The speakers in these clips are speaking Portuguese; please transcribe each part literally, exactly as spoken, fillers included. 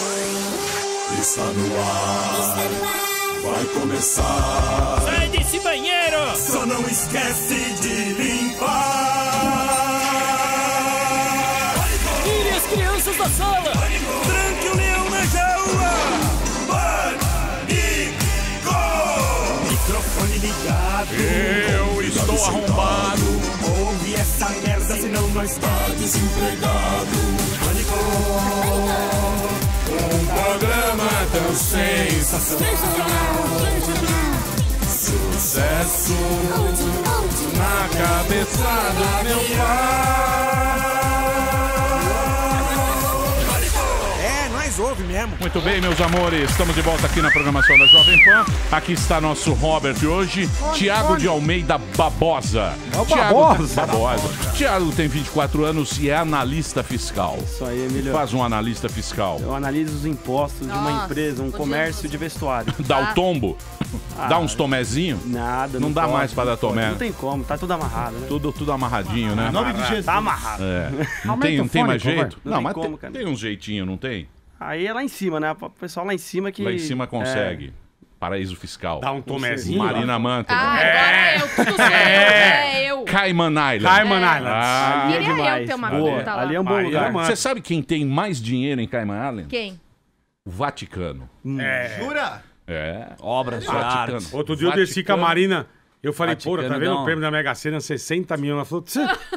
Está no ar, vai começar. Sai desse banheiro! Só não esquece de limpar. Tire as crianças da sala! Tranque o leão na jaula. Pânico! Microfone ligado. Eu estou arrombado. Ouve essa merda, senão nós tá desempregado. Pânico! Um programa tão sensacional. Sucesso na cabeçada, meu pai. É, nós ouve mesmo. Muito bem, meus amores, estamos de volta aqui na programação da Jovem Pan. Aqui está nosso Robert hoje, Tiago de Almeida Barbosa. É o Thiago Barbosa. Barbosa. Tiago tem vinte e quatro anos e é analista fiscal. Isso aí, Emílio. Faz um analista fiscal. Eu analiso os impostos de uma Nossa, empresa, um podia comércio fazer. de vestuário. Dá o tombo? Ah, Dá uns tomezinhos? Nada. Não dá pode, mais pra não dar pode. tomé. Não tem como, tá tudo amarrado, né? Tudo, tudo amarradinho, né? Em nome de Jesus. Tá amarrado. É. Não Aumenta tem, não o tem fone, mais por favor. jeito? Não Não, tem mas como, tem, cara. tem um jeitinho, não tem? Aí é lá em cima, né? O pessoal lá em cima que... Lá em cima consegue. Paraíso Fiscal. Dá um tomezinho. Marina Mantega. Ah, agora eu, tudo certo. É, eu. Cayman Island. Cayman É. Islands. Ah, Ali é Queria eu demais. ter uma Boa. conta lá. Ali é um bom Maria lugar. Mãe. Você sabe quem tem mais dinheiro em Cayman Island? Quem? O Vaticano. É. Jura? É. Obras de Vaticano. arte. Outro dia eu desci com a Vaticano. Marina. Eu falei, pô, tá Vaticano vendo dá o um- prêmio da Mega Sena, sessenta mil? Ela falou, tch.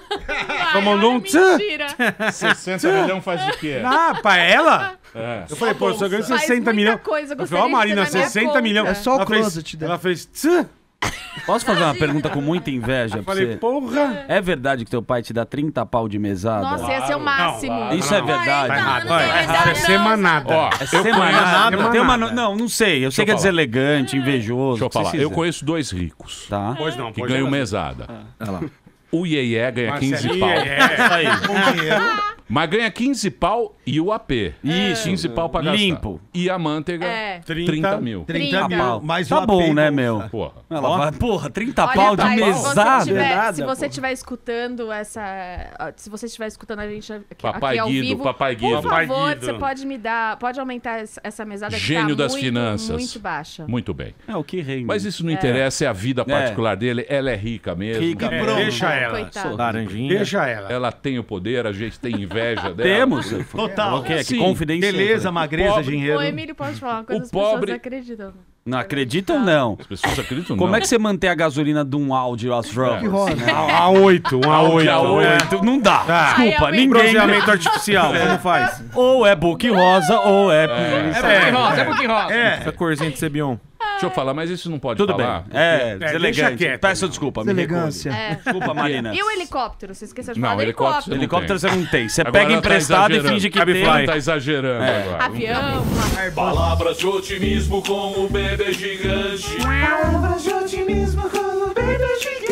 Ai, mandou olha, um tchan. mentira. sessenta milhões faz o quê? Ah, pra ela? É. Eu falei, pô, eu só ganho Faz sessenta muita milhões. coisa, Eu gostaria falei, ó, de Marina, ter na minha sessenta conta. milhões. É só o Ela fez- closet dela. Ela fez, tch. Posso fazer uma pergunta com muita inveja Eu pra falei, você? porra. É verdade que teu pai te dá trinta pau de mesada? Nossa, esse é o máximo. Não, Isso é não. verdade. Tá errado. não tem Vai, verdade, é semanada. Ó, É eu semanada. conheço- Tem uma no- Não, não sei. Eu sei eu que é falar. deselegante, invejoso. Deixa eu o que você falar. Eu quiser. conheço dois ricos Tá. Pois não, que pois ganham não. mesada. Olha lá. O Iê ganha quinze Marcelinho, pau. é. Isso aí. Com dinheiro. Mas ganha quinze pau e o A P. Isso. quinze pau pra gastar. Limpo. E a Manteiga, É. trinta mil. trinta trinta. mil. Mais Tá uma bom, pega, né, um- meu? Porra. Ela vai, porra, trinta Olha, pau de pai, mesada. Se você tiver, Nada, se você pô. estiver escutando essa... Se você estiver escutando a gente aqui, Papai aqui ao Guido, vivo, Papai Guido. por Papai favor, Guido. você pode me dar... Pode aumentar essa essa mesada que Gênio tá das muito, finanças. muito baixa. Muito bem. É o que rende. Mas isso não interessa, é a vida particular dele. Ela é rica mesmo. Rica. É, Pronto. deixa ela. Coitado. Laranjinha. Deixa ela. Ela tem o poder, a gente tem inveja dela. Temos. Total. Ok, que Sim. confidência. Beleza, magreza, Pobre. dinheiro. Ô, Emílio, pode falar uma coisa? O As pobre- pessoas acreditam. Não acreditam, não. As pessoas acreditam, Como não. é que você mantém a gasolina de um Audi Astro? Que roda. A, a oito, um a oito. A oito. Não dá. Tá. Desculpa, Ai, ninguém. Bronzeamento artificial, como faz? Ou é book rosa, ou é. É, rosa, é pouquinho rosa. é. Essa corzinha de Cebion. Deixa eu falar, mas isso não pode Tudo bem. falar. É, deixa deselegante. quieto, Peço não. desculpa, me recuso. Elegância. É. Desculpa, Marina. E o helicóptero? Você esqueceu de Não, falar do helicóptero helicóptero. não Helicóptero tem. você não tem. Você Agora pega ela tá emprestado e exagerando. finge que Cabify. tem. Ela tá exagerando É. agora. Avião. Palavras de otimismo com o bebê gigante. Palavras de otimismo com o bebê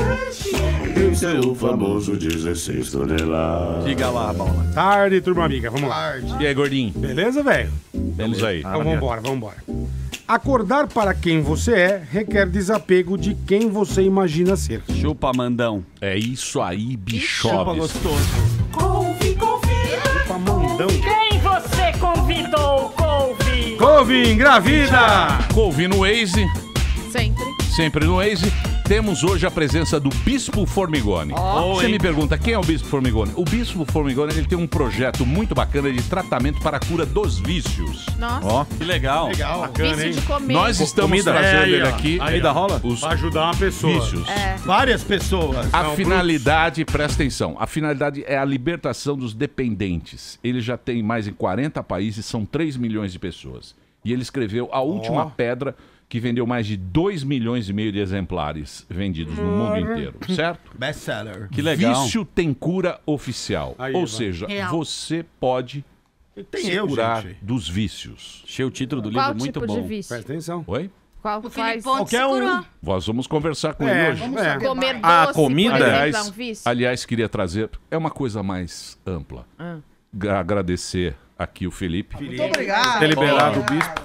gigante. Esse é o famoso dezesseis toneladas. Diga lá, Paula. Tarde, turma amiga. Vamos lá. E aí, gordinho? Beleza, velho? Vamos aí. Então vambora, vambora. Acordar para quem você é requer desapego de quem você imagina ser. Chupa, mandão. É isso aí, bichoves. gostoso. Couve, confia. Opa, mandão. Quem você convidou, Couve? Couve, engravida! Couve no Waze, Sempre. sempre no Waze. Temos hoje a presença do Bispo Formigoni. Você me pergunta, quem é o Bispo Formigoni? O Bispo Formigoni ele tem um projeto muito bacana de tratamento para a cura dos vícios. Nossa. Ó, que legal. Legal. Bacana, Vício hein? de comer. Nós estamos comida? trazendo É, aí, ele ó. aqui, Aí, Comida ó. rola? os Pra ajudar uma pessoa. vícios. É. Várias pessoas. A Não, finalidade, presta atenção, a finalidade é a libertação dos dependentes. Ele já tem mais em quarenta países, são três milhões de pessoas. E ele escreveu A Última Pedra, que vendeu mais de dois milhões e meio de exemplares vendidos no mundo inteiro, certo? Best seller. Que legal. Vício tem cura oficial. Aí, Ou vai. seja, Real. você pode Tem se eu, curar gente. dos vícios. Achei o título do Qual livro muito tipo bom. de vício? Presta atenção. Oi? Qual O faz? Filipão Qualquer um. segurou. Nós vamos conversar com É, ele hoje. é. Comer doce, A comida? por exemplo, Aliás, é um vício? aliás, queria trazer... É uma coisa mais ampla. Ah. Gra- Agradecer aqui o Felipe. Muito obrigado. Ter liberado o bispo.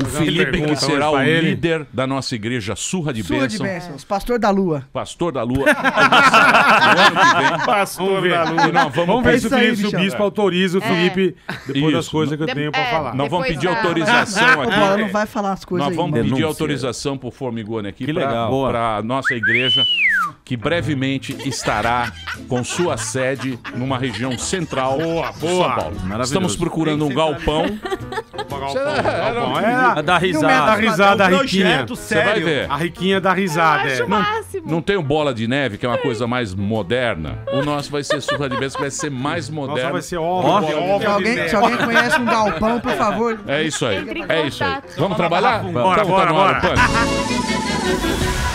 O Felipe, que será o ele. líder da nossa igreja Surra de Surra de Bênção. bênçãos. Pastor da Lua. Pastor da Lua. O ano que vem. Pastor da Lua. E nós vamos, Vamos ver se o isso aí, Felipe, se o bichão. bispo autoriza o Felipe depois das Isso. coisas que eu De- tenho pra é, falar. Nós vamos Depois pedir da- autorização O Bola aqui. não vai falar as coisas Nós aí. vamos né? pedir Denúncia. autorização pro Formigone aqui Que legal. para a nossa igreja, que brevemente estará com sua sede numa região central Boa, de boa. São Paulo. Maravilhoso. Estamos procurando um galpão. Galpão. É, A dar a risada. risada, a riquinha. Projeto Você vai sério. ver. A riquinha da risada, é. Acho o máximo. Não tem o Bola de Neve, que é uma coisa mais moderna. O nosso vai ser Surra de Bênção, que vai ser mais Nossa, moderno. vai ser óbvio. Nossa. óbvio Se alguém, se alguém conhece um galpão, por favor. É isso aí. Entre em É isso aí. contato. Vamos trabalhar? Bora, Então bora, tá no ar o bora. Pânico.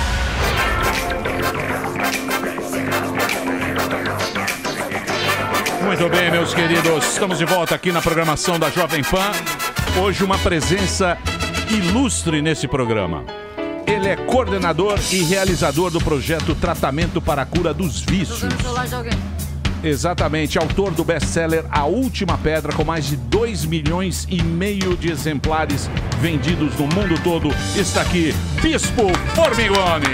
Muito bem, meus queridos. Estamos de volta aqui na programação da Jovem Pan. Hoje uma presença ilustre nesse programa. Ele é coordenador e realizador do projeto Tratamento para a Cura dos Vícios. No celular de alguém. Exatamente, autor do best-seller A Última Pedra, com mais de dois milhões e meio de exemplares vendidos no mundo todo. Está aqui, Bispo Formigone.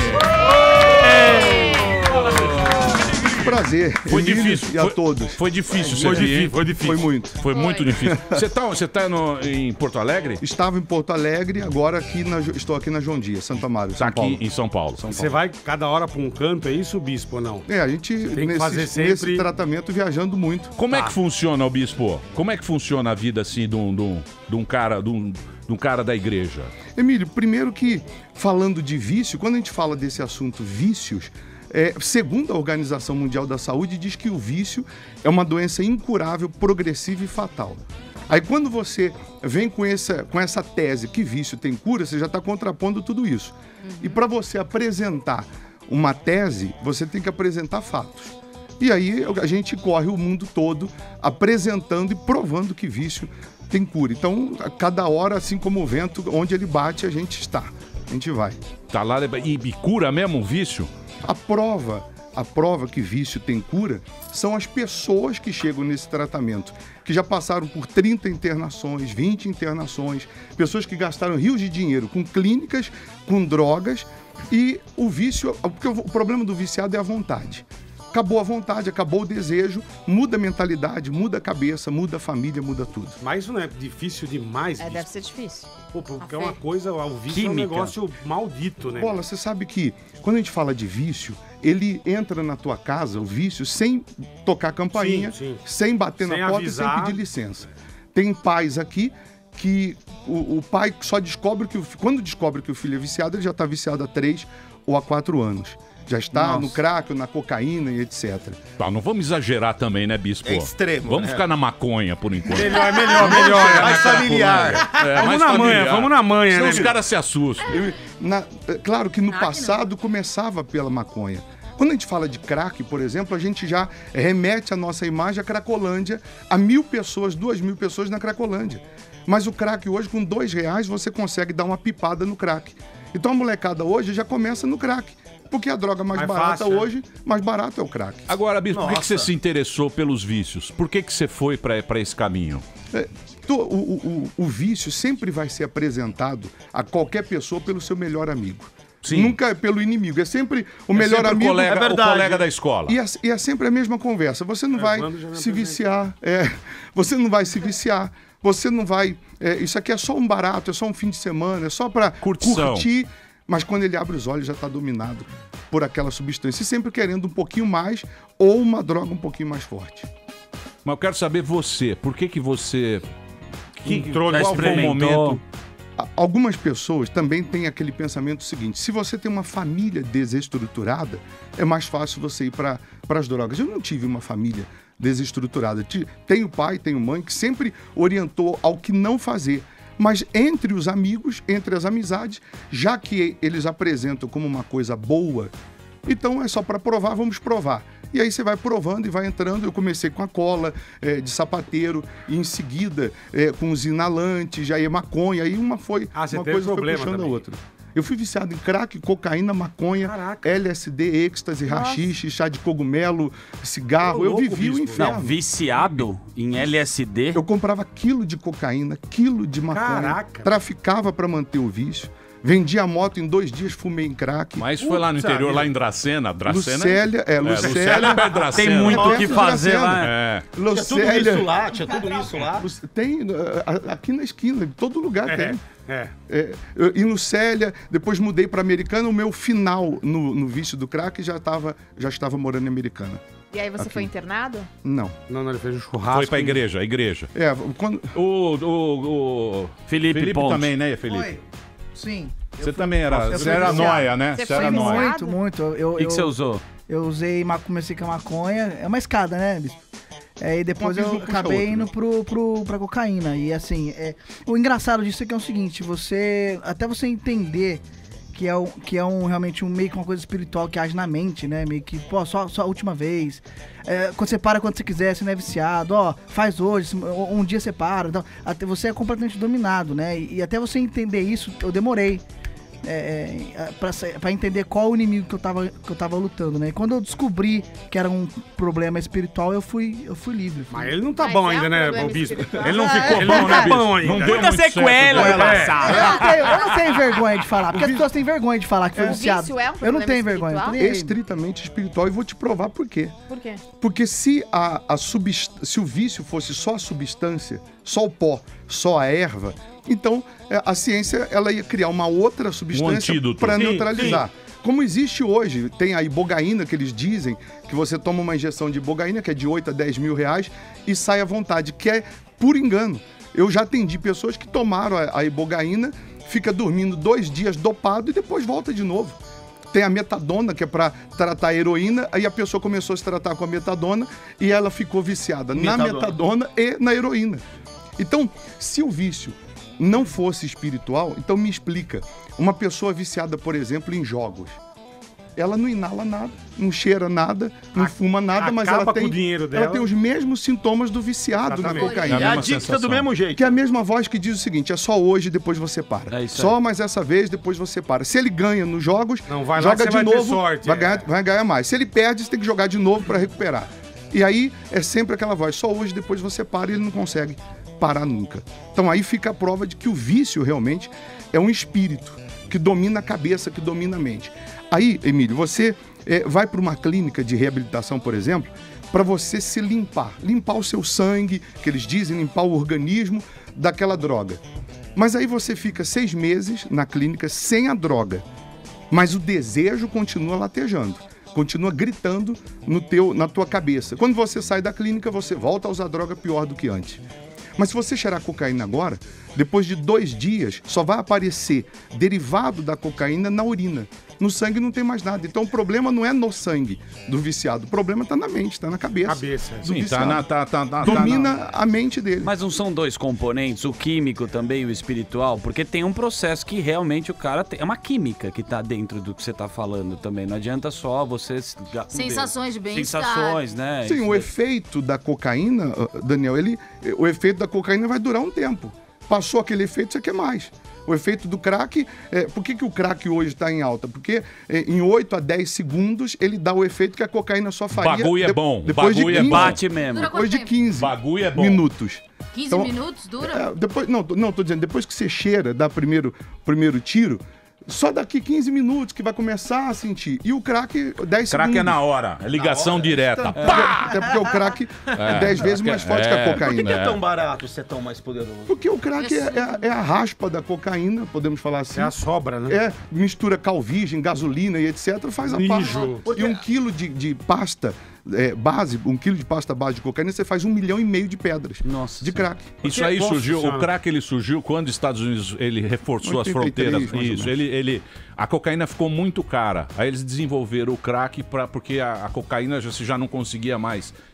Prazer. Foi Emílio difícil. E a foi, todos. Foi difícil Foi você vir, difícil, hein? foi difícil. Foi muito. Foi muito difícil. Você tá, você tá no, em Porto Alegre? Estava em Porto Alegre, agora aqui na, estou aqui na João Dias, Santa Mário, Tá São aqui Paulo. em São Paulo. São Você Paulo. vai cada hora pra um canto, é isso, bispo, ou não? É, a gente que nesse, fazer sempre- nesse tratamento viajando muito. Como é Tá. que funciona, o Bispo? Como é que funciona a vida assim de um, de um, de um cara, de um, de um cara da igreja? Emílio, primeiro que, falando de vício, quando a gente fala desse assunto vícios, é, segundo a Organização Mundial da Saúde, diz que o vício é uma doença incurável, progressiva e fatal. Aí quando você vem com essa, com essa tese que vício tem cura, você já está contrapondo tudo isso. E para você apresentar uma tese, você tem que apresentar fatos. E aí a gente corre o mundo todo apresentando e provando que vício tem cura. Então, a cada hora, assim como o vento, onde ele bate, a gente está. A gente vai. Tá lá e, e cura mesmo o vício? A prova, a prova que vício tem cura são as pessoas que chegam nesse tratamento, que já passaram por trinta internações, vinte internações, pessoas que gastaram rios de dinheiro com clínicas, com drogas, e o vício, porque o problema do viciado é a vontade. Acabou a vontade, acabou o desejo, muda a mentalidade, muda a cabeça, muda a família, muda tudo. Mas isso não é difícil demais, É, bispo? deve ser difícil. Pô, porque A é uma fé. coisa, o vício é um Química. negócio maldito, né? Bola, você sabe que quando a gente fala de vício, ele entra na tua casa, o vício, sem tocar a campainha, Sim, sim. sem bater Sem na porta avisar. e sem pedir licença. Tem pais aqui que o, o pai só descobre que o, fi- quando descobre que o filho é viciado, ele já está viciado há três ou há quatro anos. Já está Nossa. no crack, ou na cocaína e etcétera. Tá, não vamos exagerar também, né, Bispo? É extremo, Vamos né? ficar na maconha por enquanto. Melhor, é melhor, melhor. Mais familiar. É, Vamos mais na manha, familiar. vamos na manha, Senão né, os meu? caras se assustam. Eu- na- é claro que no passado começava pela maconha. Quando a gente fala de crack, por exemplo, a gente já remete a nossa imagem à Cracolândia, a mil pessoas, duas mil pessoas na Cracolândia. Mas o crack hoje, com dois reais, você consegue dar uma pipada no crack. Então a molecada hoje já começa no crack. Porque a droga mais, Mais barata fácil, né? hoje, mais barato é o crack. Agora, Bispo, por que, que Nossa. você se interessou pelos vícios? Por que, que você foi pra pra esse caminho? É, to- o, o- o- o vício sempre vai ser apresentado a qualquer pessoa pelo seu melhor amigo. Sim. Nunca é pelo inimigo. É sempre o melhor sempre amigo. o colega, É verdade. o colega da escola. E é, e é sempre a mesma conversa. Você não vai Evandro já me se apresentou. viciar. É, você não vai se viciar. Você não vai. É, isso aqui é só um barato, é só um fim de semana, é só para Curtição. curtir. Mas quando ele abre os olhos, já está dominado por aquela substância. E sempre querendo um pouquinho mais ou uma droga um pouquinho mais forte. Mas eu quero saber você. Por que que você... Que, Entrou qual nesse foi o experimentou. momento... A- Algumas pessoas também têm aquele pensamento seguinte: se você tem uma família desestruturada, é mais fácil você ir para as drogas. Eu não tive uma família desestruturada. Ti- Tenho pai, tenho mãe que sempre orientou ao que não fazer. Mas entre os amigos, entre as amizades, já que eles apresentam como uma coisa boa, então é só para provar, vamos provar. E aí você vai provando e vai entrando. Eu comecei com a cola eh, de sapateiro, e em seguida eh, com os inalantes, aí maconha, aí uma foi Ah, você uma teve coisa foi problema puxando também. a outra. Eu fui viciado em crack, cocaína, maconha, Caraca. L S D, êxtase, rachixe, chá de cogumelo, cigarro. Ô, eu louco, vivi o bispo. inferno. Não, viciado em L S D. Eu comprava quilo de cocaína, quilo de maconha, Caraca. traficava para manter o vício, vendia a moto em dois dias, fumei em crack. Mas foi lá no Puta interior, vida. lá em Dracena. Dracena Lucélia, é, É, Lucélia. Lucélia é perto de Dracena. Tem muito É o perto que de fazer Dracena. lá. É. Tinha tudo Lucélia. isso lá, tinha tudo isso lá. Tem, uh, aqui na esquina, em todo lugar É, tem. é. É, eu- em Lucélia, depois mudei para Americana, o meu final no, no vício do crack já, tava, já estava morando em Americana. E aí você Aqui. foi internado? Não. Não, não, ele fez um churrasco. Foi pra igreja, a igreja. É, quando... O, o, o Felipe, Felipe Ponte. também, né, Felipe? Foi. Sim. Você também era, eu você fui era viciado. nóia, né? Você Você foi era nóia. viciado? Muito, muito. Eu, O que, eu, que você usou? eu usei, ma- comecei com a maconha, é uma escada, né, bispo? É, e depois Um abismo eu puxa acabei outro, indo né? pro, pro, pra cocaína. E assim, é, o engraçado disso é que é o seguinte, você. Até você entender que é, um, que é um realmente um meio que uma coisa espiritual que age na mente, né? Meio que, pô, só, só a última vez. É, quando você para quando você quiser, você não é viciado, ó, faz hoje, um dia você para. Então, até você é completamente dominado, né? E, e até você entender isso, eu demorei. É, é, pra, sa- pra entender qual o inimigo que eu, tava, que eu tava lutando, né? E quando eu descobri que era um problema espiritual, eu fui, eu fui livre. Fui. Mas ele não tá Mas bom é ainda, um né, problema o bispo? espiritual. Ele não Ah, ficou é, bom, não né, tá bicho? bom ainda. Não deu Muita muito certo. sequela Ela- no É. passado. Eu não, tenho, eu não tenho vergonha de falar, porque as pessoas têm vergonha de falar que foi O viciado. vício é um eu não problema tenho vergonha. espiritual? tô nem aí. Estritamente espiritual, e vou te provar por quê. Por quê? Porque se, a, a subst... se o vício fosse só a substância, só o pó, só a erva, então é, a ciência ela ia criar uma outra substância antídoto. para Sim, neutralizar. Como existe hoje, tem a ibogaína que eles dizem, que você toma uma injeção de ibogaína, que é de oito a dez mil reais, e sai à vontade, que é por engano. Eu já atendi pessoas que tomaram a, a ibogaína, fica dormindo dois dias dopado e depois volta de novo. Tem a metadona, que é para tratar a heroína, aí a pessoa começou a se tratar com a metadona e ela ficou viciada na Metadona. metadona e na heroína. Então, se o vício não fosse espiritual, então me explica. Uma pessoa viciada, por exemplo, em jogos. Ela não inala nada, não cheira nada, não A- fuma nada, mas acaba ela com tem, o dinheiro ela dela. tem os mesmos sintomas do viciado na Exatamente. cocaína. É mesma adicta sensação. do mesmo jeito. Que é a mesma voz que diz o seguinte, é só hoje, depois você para. É isso só aí. mais essa vez, depois você para. Se ele ganha nos jogos, Não, vai lá joga que de você vai ter novo, sorte, vai, é. ganhar, vai ganhar mais. Se ele perde, você tem que jogar de novo para recuperar. E aí é sempre aquela voz, só hoje, depois você para, e ele não consegue parar nunca. Então aí fica a prova de que o vício realmente é um espírito que domina a cabeça, que domina a mente. Aí, Emílio, você eh, vai para uma clínica de reabilitação, por exemplo, para você se limpar, limpar o seu sangue, que eles dizem, limpar o organismo daquela droga. Mas aí você fica seis meses na clínica sem a droga, mas o desejo continua latejando, continua gritando no teu, na tua cabeça. Quando você sai da clínica, você volta a usar droga pior do que antes. Mas se você cheirar cocaína agora, depois de dois dias, só vai aparecer derivado da cocaína na urina. No sangue não tem mais nada. Então o problema não é no sangue do viciado. O problema está na mente, está na cabeça. Cabeça. do Sim, tá viciado. na... Tá, tá, tá, Domina tá a mente dele. Mas não são dois componentes, o químico também e o espiritual? Porque tem um processo que realmente o cara tem. É uma química que tá dentro do que você tá falando também. Não adianta só você. se- Sensações de bem-estar. Sensações, né? Sim, Isso o daí. efeito da cocaína, ah, Daniel, ele, o efeito da cocaína vai durar um tempo. Passou aquele efeito, você quer mais. O efeito do crack, é, por que, que o crack hoje está em alta? Porque é, em oito a dez segundos ele dá o efeito que a cocaína só faria. Bagulho é de- bom, Depois bagulho de é quinze, bom. Bate mesmo. Dura depois de quanto quinze Bagulho é bom. minutos. quinze Então, minutos dura? É, depois, não, tô- não, tô dizendo, depois que você cheira, dá primeiro, primeiro tiro, só daqui quinze minutos que vai começar a sentir. E o crack, dez Crack segundos. é na hora, é ligação direta. Até Pá! porque, até porque o crack é dez vezes crack é- mais forte que é. a Por que, cocaína. que é tão barato ser tão mais poderoso? Porque o crack é, é a- é a raspa da cocaína, podemos falar assim. É a sobra, né? É, mistura calvigem, gasolina e etcétera, faz a Mijo. pasta. E um quilo de, de pasta é, base, um quilo de pasta base de cocaína, você faz um milhão e meio de pedras Nossa de crack. Isso aí Nossa surgiu, Senhora. o crack ele surgiu quando os Estados Unidos ele reforçou as oitenta e três, fronteiras. mais ou Isso, menos. ele, ele, a cocaína ficou muito cara. Aí eles desenvolveram o crack pra, porque a, a cocaína já, se já não conseguia mais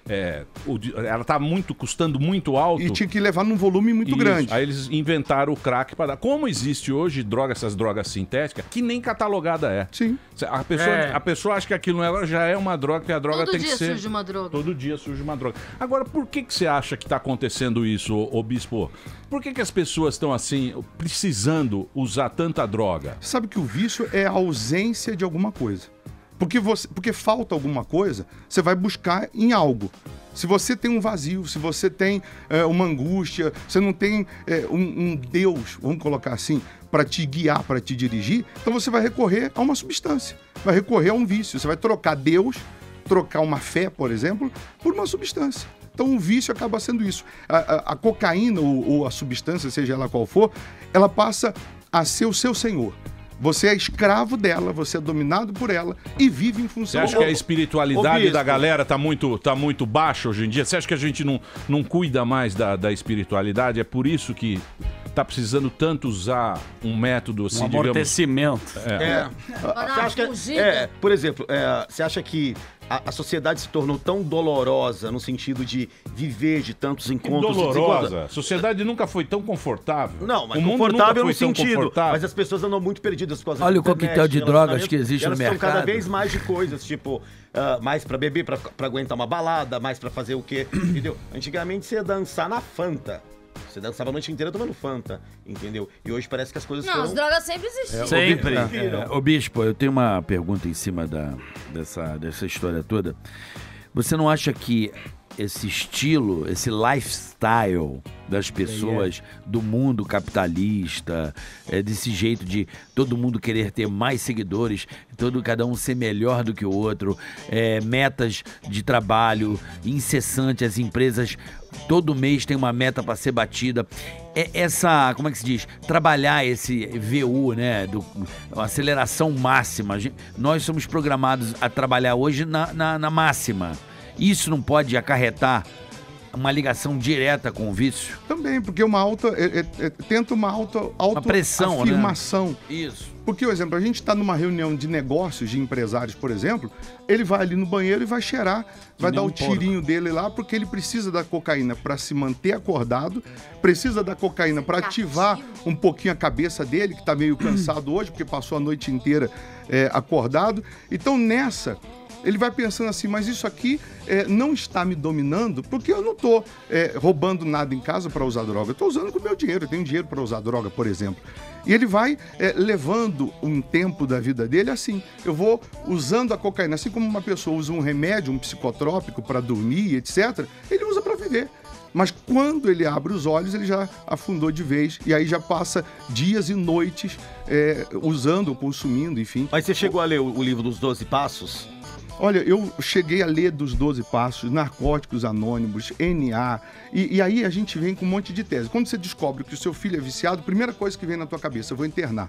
é, o di- ela tá muito, custando muito alto. E tinha que levar num volume muito Isso. grande. Aí eles inventaram o crack para dar. Como existe hoje droga, essas drogas sintéticas, que nem catalogada é. Sim. A pessoa, É. a pessoa acha que aquilo não é, já é uma droga, que a droga Todo tem dia que ser. surge uma droga. Todo dia surge uma droga. Agora, por que, que você acha que está acontecendo isso, ô, ô Bispo? Por que, que as pessoas estão assim, precisando usar tanta droga? Sabe que o vício é a ausência de alguma coisa. Porque, você, porque falta alguma coisa, você vai buscar em algo. Se você tem um vazio, se você tem é, uma angústia, você não tem é, um, um Deus, vamos colocar assim, para te guiar, para te dirigir, então você vai recorrer a uma substância, vai recorrer a um vício. Você vai trocar Deus, trocar uma fé, por exemplo, por uma substância. Então o vício acaba sendo isso. A, a, a cocaína ou, ou a substância, seja ela qual for, ela passa a ser o seu senhor. Você é escravo dela, você é dominado por ela e vive em Você função acha que a espiritualidade da galera tá muito, tá muito baixa hoje em dia? Você acha que a gente não, não cuida mais da, da espiritualidade? É por isso que tá precisando tanto usar um método assim, Um amortecimento. Digamos, é. É. Você acha que, é, por exemplo, é, você acha que a, a sociedade se tornou tão dolorosa no sentido de viver de tantos encontros? Dolorosa. A sociedade nunca foi tão confortável. Não, mas o mundo confortável nunca no foi tão sentido. confortável. Mas as pessoas andam muito perdidas por causa Olha da o coquetel internet, de drogas que existe e elas no são cada mercado. vez mais de coisas, tipo, ah, mais pra beber, pra, pra aguentar uma balada, mais pra fazer o quê, entendeu? Antigamente você ia dançar na Fanta. Você dançava a noite inteira tomando Fanta, entendeu? E hoje parece que as coisas Não, foram... as drogas sempre existiram. Sempre. Viram. É, ô Bispo, eu tenho uma pergunta em cima da, dessa, dessa história toda. Você não acha que esse estilo, esse lifestyle das pessoas do mundo capitalista, é, desse jeito de todo mundo querer ter mais seguidores, todo cada um ser melhor do que o outro, é, metas de trabalho incessante, as empresas todo mês tem uma meta para ser batida. É essa, como é que se diz? Trabalhar esse V U, né? Do, a aceleração máxima. A gente- nós somos programados a trabalhar hoje na, na, na máxima. Isso não pode acarretar uma ligação direta com o vício? Também, porque uma alta. É, é, é, tenta uma alta, alta Uma pressão, afirmação. né? Isso. Porque, por exemplo, a gente está numa reunião de negócios, de empresários, por exemplo, ele vai ali no banheiro e vai cheirar, vai dar nem o um porco. tirinho dele lá, porque ele precisa da cocaína para se manter acordado, precisa da cocaína para ativar um pouquinho a cabeça dele, que está meio cansado hoje, porque passou a noite inteira é, acordado. Então, nessa, ele vai pensando assim, mas isso aqui é, não está me dominando, porque eu não estou é, roubando nada em casa para usar droga. Eu estou usando com o meu dinheiro, eu tenho dinheiro para usar droga, por exemplo. E ele vai é, levando um tempo da vida dele assim. Eu vou usando a cocaína, assim como uma pessoa usa um remédio, um psicotrópico para dormir, etcétera, ele usa para viver. Mas quando ele abre os olhos, ele já afundou de vez. E aí já passa dias e noites é, usando, consumindo, enfim. Mas você chegou a ler o, o livro dos doze Passos? Olha, eu cheguei a ler dos doze Passos, Narcóticos Anônimos, N A, e, e aí a gente vem com um monte de tese. Quando você descobre que o seu filho é viciado, a primeira coisa que vem na tua cabeça, eu vou internar.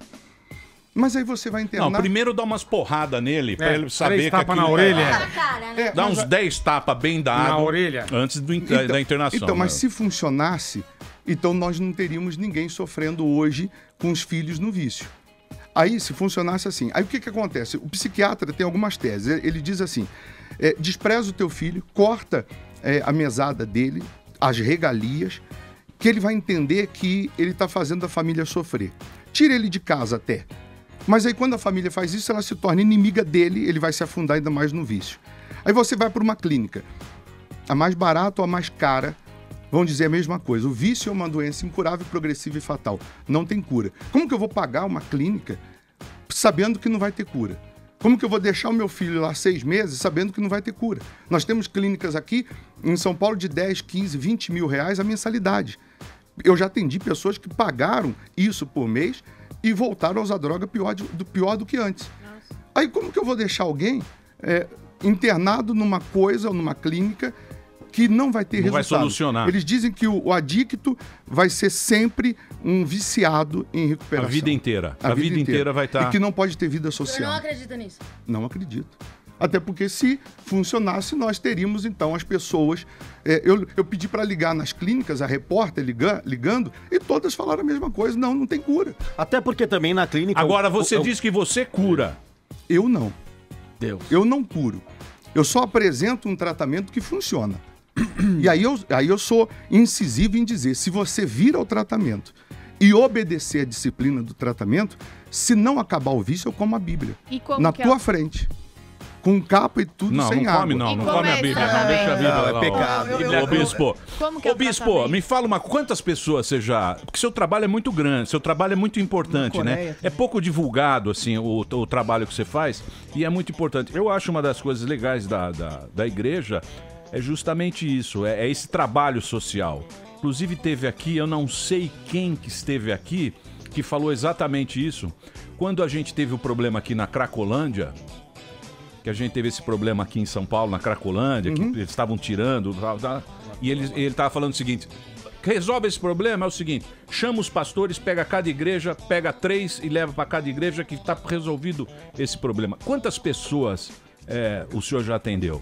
Mas aí você vai internar... Não, primeiro dá umas porradas nele, pra É, ele saber três que tapa aquilo na orelha. é- Na cara, né? É, Dá mas uns a- dez tapas bem dados Na orelha. antes do in- Então- da internação. Então, mas né? se funcionasse, então nós não teríamos ninguém sofrendo hoje com os filhos no vício. Aí, se funcionasse assim, aí o que que acontece? O psiquiatra tem algumas teses. Ele ele diz assim, é, despreza o teu filho, corta é, a mesada dele, as regalias, que ele vai entender que ele está fazendo a família sofrer. Tira ele de casa até. Mas aí quando a família faz isso, ela se torna inimiga dele, ele vai se afundar ainda mais no vício. Aí você vai para uma clínica, a mais barata ou a mais cara, vão dizer a mesma coisa. O vício é uma doença incurável, progressiva e fatal. Não tem cura. Como que eu vou pagar uma clínica sabendo que não vai ter cura? Como que eu vou deixar o meu filho lá seis meses sabendo que não vai ter cura? Nós temos clínicas aqui em São Paulo de dez, quinze, vinte mil reais a mensalidade. Eu já atendi pessoas que pagaram isso por mês e voltaram a usar droga pior, de- do, pior do que antes. Aí como que eu vou deixar alguém é, internado numa coisa ou numa clínica que não vai ter Não vai resultado? solucionar. Eles dizem que o, o adicto vai ser sempre um viciado em recuperação. A vida inteira. A vida inteira vai tá- E que não pode ter vida O senhor social. não acredita nisso? Não acredito. Até porque se funcionasse, nós teríamos então as pessoas... é, eu, eu pedi para ligar nas clínicas, a repórter liga, ligando, e todas falaram a mesma coisa. Não, não tem cura. Até porque também na clínica... Agora, o- você o- diz que você cura. Eu não. Deus. Eu não curo. Eu só apresento um tratamento que funciona. E aí eu, aí eu sou incisivo em dizer, se você vir ao tratamento e obedecer a disciplina do tratamento, se não acabar o vício, eu como a Bíblia. E como na que tua é? frente. Com capa e tudo Não, sem não água. come não, E não como come a é Bíblia, esse não, deixa a tratamento? Bíblia Não, lá. é ó. pecado. Eu- eu- Ô, Bispo, Como que é ô, o Bispo, tratamento? me fala uma quantas pessoas você já... Porque seu trabalho é muito grande, seu trabalho é muito importante, Na Coreia né? também. É pouco divulgado, assim, o, o trabalho que você faz e é muito importante. Eu acho uma das coisas legais da, da, da igreja é justamente isso, é, é esse trabalho social. Inclusive teve aqui, eu não sei quem que esteve aqui, que falou exatamente isso. Quando a gente teve o problema aqui na Cracolândia, que a gente teve esse problema aqui em São Paulo, na Cracolândia, Uhum. que eles estavam tirando, tal, tal, e ele, ele tava falando o seguinte, resolve esse problema, é o seguinte, chama os pastores, pega cada igreja, pega três e leva para cada igreja que tá resolvido esse problema. Quantas pessoas é, o senhor já atendeu?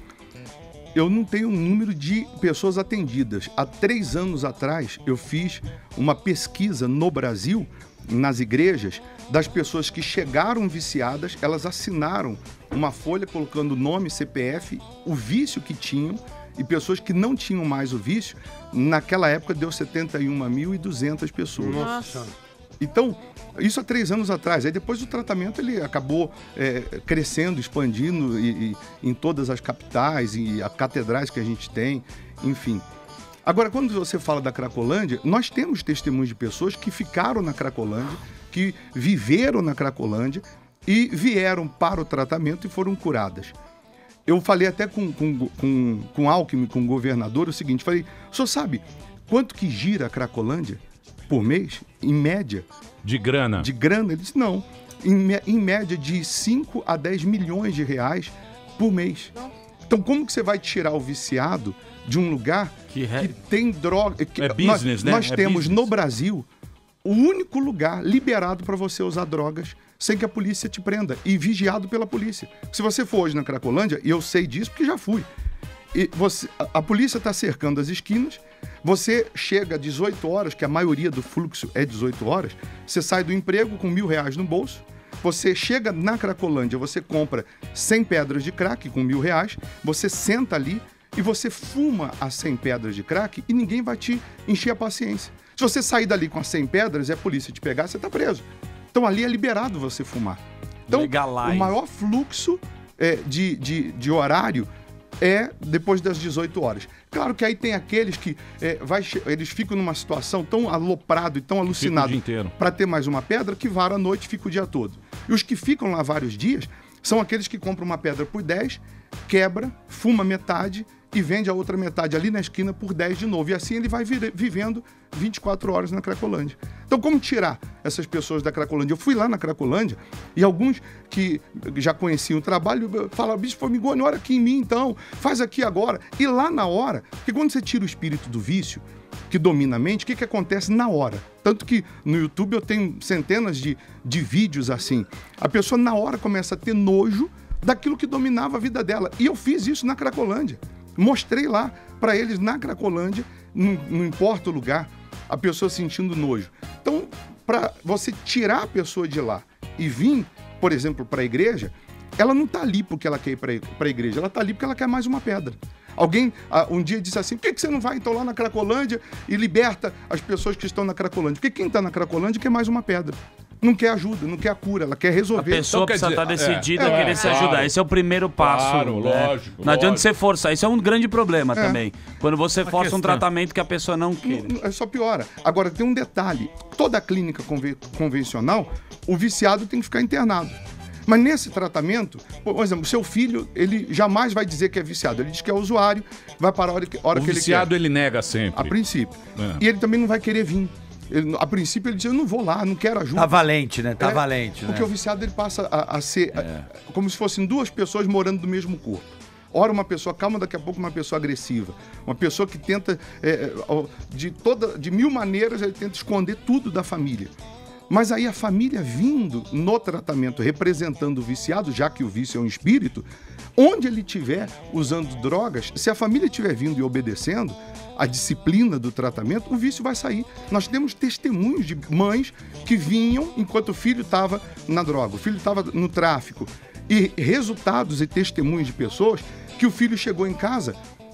Eu não tenho um número de pessoas atendidas. Há três anos atrás, eu fiz uma pesquisa no Brasil, nas igrejas, das pessoas que chegaram viciadas, elas assinaram uma folha colocando nome, C P F, o vício que tinham, e pessoas que não tinham mais o vício, naquela época deu setenta e uma mil e duzentas pessoas. Nossa. Então, isso há três anos atrás. Aí depois o tratamento ele acabou é, crescendo, expandindo e, e, em todas as capitais e as catedrais que a gente tem, enfim. Agora, quando você fala da Cracolândia, nós temos testemunhos de pessoas que ficaram na Cracolândia, que viveram na Cracolândia e vieram para o tratamento e foram curadas. Eu falei até com, com, com, com Alckmin, com o governador, o seguinte, falei, o senhor sabe quanto que gira a Cracolândia por mês, em média? De grana? De grana? Ele disse, não, em, me- em média de cinco a dez milhões de reais por mês. Então, como que você vai tirar o viciado de um lugar que, re- tem droga? que- É business, nós, né? Nós É temos business. no Brasil o único lugar liberado para você usar drogas sem que a polícia te prenda e vigiado pela polícia. Se você for hoje na Cracolândia, e eu sei disso porque já fui, e você, a, a polícia está cercando as esquinas, você chega às dezoito horas, que a maioria do fluxo é dezoito horas, você sai do emprego com mil reais no bolso, você chega na Cracolândia, você compra cem pedras de crack com mil reais, você senta ali e você fuma as cem pedras de crack e ninguém vai te encher a paciência. Se você sair dali com as cem pedras e a polícia te pegar, você está preso. Então ali é liberado você fumar. Então Legalize. o maior fluxo é, de, de, de horário é depois das dezoito horas. Claro que aí tem aqueles que é, vai, che- eles ficam numa situação tão aloprado e tão alucinado dia inteiro. para ter mais uma pedra que vara a noite e fica o dia todo. E os que ficam lá vários dias são aqueles que compram uma pedra por dez, quebra, fuma metade e vende a outra metade ali na esquina por dez de novo. E assim ele vai vire- vivendo vinte e quatro horas na Cracolândia. Então, como tirar essas pessoas da Cracolândia? Eu fui lá na Cracolândia e alguns que já conheciam o trabalho falaram, bicho, Formigoni, olha aqui em mim então, faz aqui agora. E lá na hora, porque quando você tira o espírito do vício, que domina a mente, o que, que acontece na hora? Tanto que no YouTube eu tenho centenas de, de vídeos assim. A pessoa na hora começa a ter nojo daquilo que dominava a vida dela. E eu fiz isso na Cracolândia. Mostrei lá para eles na Cracolândia, não, não importa o lugar, a pessoa sentindo nojo. Então, para você tirar a pessoa de lá e vir, por exemplo, para a igreja, ela não está ali porque ela quer ir para a igreja, ela está ali porque ela quer mais uma pedra. Alguém ah, um dia disse assim, por que, que você não vai então lá na Cracolândia e liberta as pessoas que estão na Cracolândia? Porque quem está na Cracolândia quer mais uma pedra. Não quer ajuda, não quer a cura, ela quer resolver. A pessoa Então, quer precisa dizer, estar decidida é, a querer é, se ajudar. claro. Esse é o primeiro passo. Claro, né? lógico, Não adianta lógico. você forçar. Isso é um grande problema É. também. Quando você força questão- um tratamento que a pessoa não queira. Não- É só piora. Agora, tem um detalhe. Toda clínica conve- convencional, o viciado tem que ficar internado. Mas nesse tratamento, por exemplo, seu filho, ele jamais vai dizer que é viciado. Ele diz que é usuário, vai para a hora que, hora O que ele viciado quer. ele nega sempre. A princípio. É. E ele também não vai querer vir. Ele- a princípio ele diz, eu não vou lá, não quero ajuda. Tá valente, né? Tá É, valente, né? Porque o viciado ele passa a, a ser a- como se fossem duas pessoas morando do mesmo corpo. Ora uma pessoa calma, daqui a pouco uma pessoa agressiva. Uma pessoa que tenta, é, ó, de, toda, de mil maneiras, ele tenta esconder tudo da família. Mas aí a família vindo no tratamento, representando o viciado, já que o vício é um espírito, onde ele estiver usando drogas, se a família estiver vindo e obedecendo a disciplina do tratamento, o vício vai sair. Nós temos testemunhos de mães que vinham enquanto o filho estava na droga, o filho estava no tráfico. E resultados e testemunhos de pessoas que o filho chegou em casa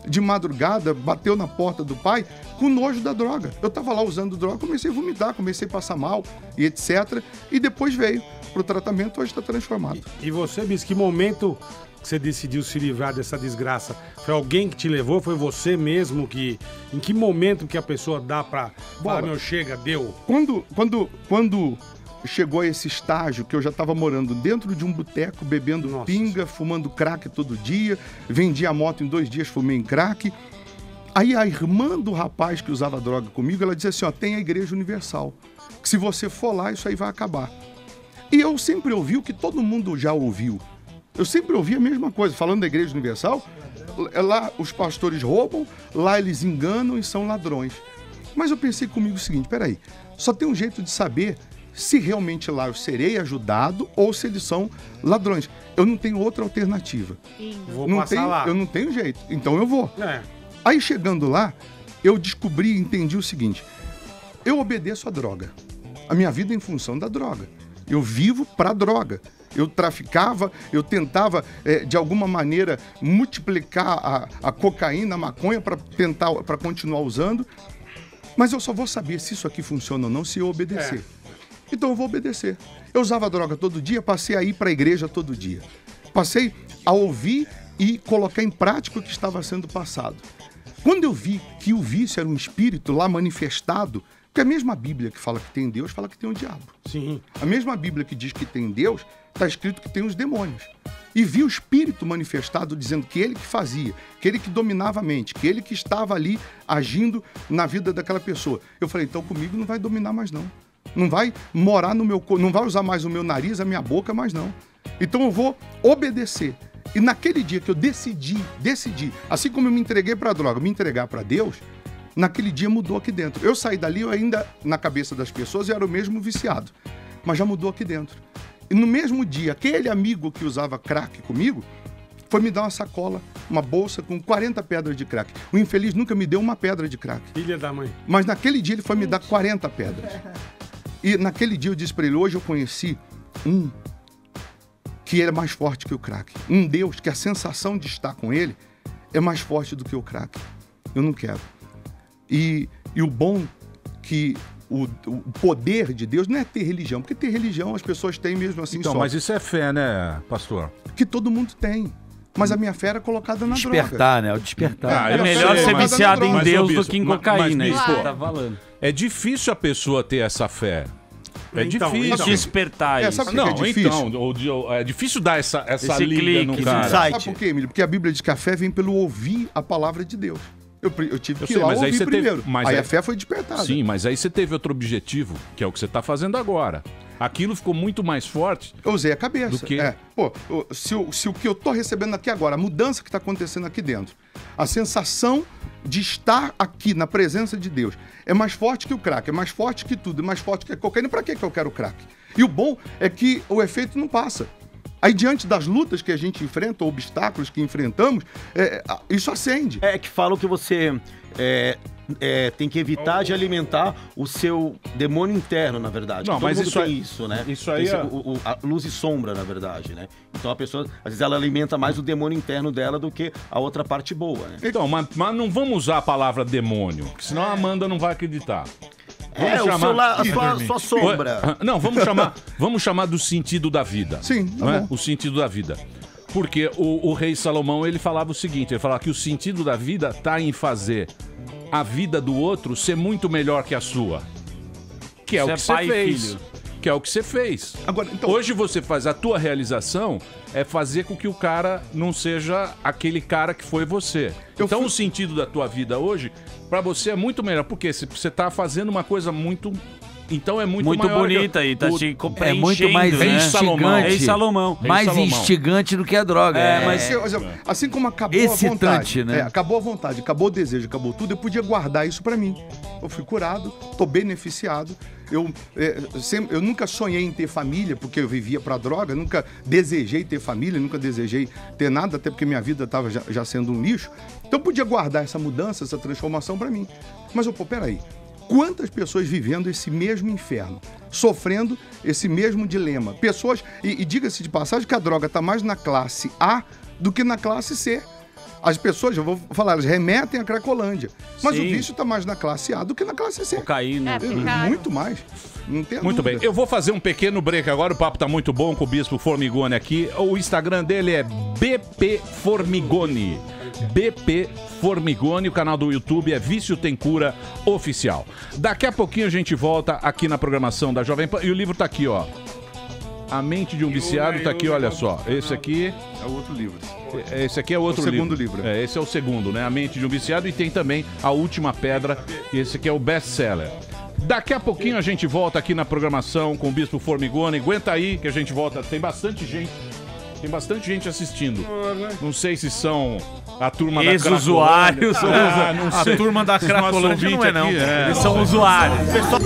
de madrugada, bateu na porta do pai com nojo da droga. Eu tava lá usando droga, comecei a vomitar, comecei a passar mal e etcétera. E depois veio pro tratamento, hoje está transformado. E você, Bis, que momento que você decidiu se livrar dessa desgraça? Foi alguém que te levou? Foi você mesmo que... Em que momento que a pessoa dá pra... Fala, meu, chega, deu. Quando, quando, quando chegou a esse estágio que eu já estava morando dentro de um boteco, bebendo Nossa. pinga, fumando crack todo dia, vendi a moto em dois dias, fumei em crack. Aí a irmã do rapaz que usava droga comigo, ela disse assim, ó, tem a Igreja Universal, que se você for lá, isso aí vai acabar. E eu sempre ouvi o que todo mundo já ouviu. Eu sempre ouvi a mesma coisa, falando da Igreja Universal, lá os pastores roubam, lá eles enganam e são ladrões. Mas eu pensei comigo o seguinte, peraí, só tem um jeito de saber se realmente lá eu serei ajudado ou se eles são ladrões. Eu não tenho outra alternativa. Vou não passar tenho, lá. Eu não tenho jeito, então eu vou. É. Aí chegando lá, eu descobri e entendi o seguinte, eu obedeço a droga. A minha vida é em função da droga. Eu vivo pra droga. Eu traficava, eu tentava, é, de alguma maneira, multiplicar a, a cocaína, a maconha para tentar, para continuar usando. Mas eu só vou saber se isso aqui funciona ou não se eu obedecer. É. Então eu vou obedecer. Eu usava droga todo dia, passei a ir para a igreja todo dia. Passei a ouvir e colocar em prática o que estava sendo passado. Quando eu vi que o vício era um espírito lá manifestado, porque a mesma Bíblia que fala que tem Deus, fala que tem o diabo. Sim. A mesma Bíblia que diz que tem Deus, está escrito que tem os demônios. E vi o espírito manifestado dizendo que ele que fazia, que ele que dominava a mente, que ele que estava ali agindo na vida daquela pessoa. Eu falei, então comigo não vai dominar mais não. Não vai morar no meu corpo, não vai usar mais o meu nariz, a minha boca, mais não. Então eu vou obedecer. E naquele dia que eu decidi, decidi, assim como eu me entreguei para a droga, me entregar para Deus, naquele dia mudou aqui dentro. Eu saí dali, eu ainda, na cabeça das pessoas, eu era o mesmo viciado. Mas já mudou aqui dentro. E no mesmo dia, aquele amigo que usava crack comigo, foi me dar uma sacola, uma bolsa com quarenta pedras de crack. O infeliz nunca me deu uma pedra de crack. Filha da mãe. Mas naquele dia ele foi me dar quarenta pedras. E naquele dia eu disse para ele, hoje eu conheci um que era mais forte que o crack. Um Deus que a sensação de estar com ele é mais forte do que o crack. Eu não quero. E, e o bom que o, o poder de Deus não é ter religião, porque ter religião as pessoas têm mesmo assim então, só. Mas isso é fé, né, pastor? Que todo mundo tem. Mas a minha fé era colocada na despertar, droga. Despertar, né? O despertar. Ah, é melhor sei, ser mas, viciado em mas, Deus bispo, do que em mas, cocaína. Mas, isso bispo, que tá falando. É difícil a pessoa ter essa fé. É então, difícil. então, despertar é, isso. sabe por Não, que é difícil? então, ou de- ou- é difícil dar essa, essa Esse liga clique, no esse cara. Sabe por quê, Emílio? Porque a Bíblia diz que a fé vem pelo ouvir a palavra de Deus. Eu, pre- eu tive Eu que sei, ir lá mas aí ouvir você teve- primeiro. mas aí aí- a fé foi despertada. Sim, mas aí você teve outro objetivo, que é o que você está fazendo agora. Aquilo ficou muito mais forte. Eu usei a cabeça. Do que- É. Pô, o- se, o, se o que eu tô recebendo aqui agora, a mudança que está acontecendo aqui dentro, a sensação de estar aqui na presença de Deus é mais forte que o crack, é mais forte que tudo, é mais forte que a cocaína. Pra que que eu quero crack? E o bom é que o efeito não passa. Aí, diante das lutas que a gente enfrenta, obstáculos que enfrentamos, é, isso acende. É que falam que você é, é, tem que evitar de alimentar o seu demônio interno, na verdade. Não, Todo mas mundo isso tem aí- isso, né? isso aí Tem é- o- o- a luz e sombra, na verdade, né? Então a pessoa, às vezes, ela alimenta mais o demônio interno dela do que a outra parte boa, né? Então, mas, mas não vamos usar a palavra demônio, porque senão a Amanda não vai acreditar. É, o seu la- a sua, sua sombra. Não, vamos chamar, vamos chamar do sentido da vida. Sim, não tá é? bom. O sentido da vida. Porque o, o rei Salomão, ele falava o seguinte, ele falava que o sentido da vida está em fazer a vida do outro ser muito melhor que a sua. Que é Você o é que você pai e fez. filho. Que é o que você fez. Agora, então- Hoje você faz a tua realização é fazer com que o cara não seja aquele cara que foi você. Eu então fui- o sentido da tua vida hoje, pra você é muito melhor. Porque se você tá fazendo uma coisa muito... Então é muito, Muito maior que- bonita aí, tá o- te É preenchendo, muito mais né? Rei Salomão. Rei instigante. Salomão. Mais Salomão. instigante do que a droga. É, mas- Assim, por exemplo, assim como acabou Excitante, a vontade, né? é, acabou a vontade, acabou o desejo, acabou tudo, eu podia guardar isso pra mim. Eu fui curado, tô beneficiado. Eu, é, sempre- eu nunca sonhei em ter família, porque eu vivia pra droga, nunca desejei ter família, nunca desejei ter nada, até porque minha vida estava já, já sendo um lixo. Então eu podia guardar essa mudança, essa transformação pra mim. Mas, eu, pô, peraí. Quantas pessoas vivendo esse mesmo inferno, sofrendo esse mesmo dilema? Pessoas, e, e diga-se de passagem que a droga está mais na classe A do que na classe C. As pessoas, eu vou falar, elas remetem à Cracolândia. Mas Sim. o vício está mais na classe A do que na classe C. Cocaína. É, porque, cara, Muito mais. Não tem Muito dúvida. bem, eu vou fazer um pequeno break agora, o papo tá muito bom com o Bispo Formigoni aqui. O Instagram dele é B P Formigoni. B P Formigoni, o canal do YouTube é Vício Tem Cura Oficial. Daqui a pouquinho a gente volta aqui na programação da Jovem Pan. E o livro tá aqui, ó. A Mente de um Viciado tá aqui, olha só. Esse aqui... É o outro livro. Esse aqui é outro o segundo livro. livro. É, esse é o segundo, né? A Mente de um Viciado. E tem também A Última Pedra. Esse aqui é o best-seller. Daqui a pouquinho a gente volta aqui na programação com o Bispo Formigoni. Aguenta aí que a gente volta. Tem bastante gente. Tem bastante gente assistindo. Não sei se são a turma da Ex-usuários. Cracolândia. Ah, não A sei. turma da Os nossos Cracolândia não é, ouvintes não. aqui, é. Eles são usuários.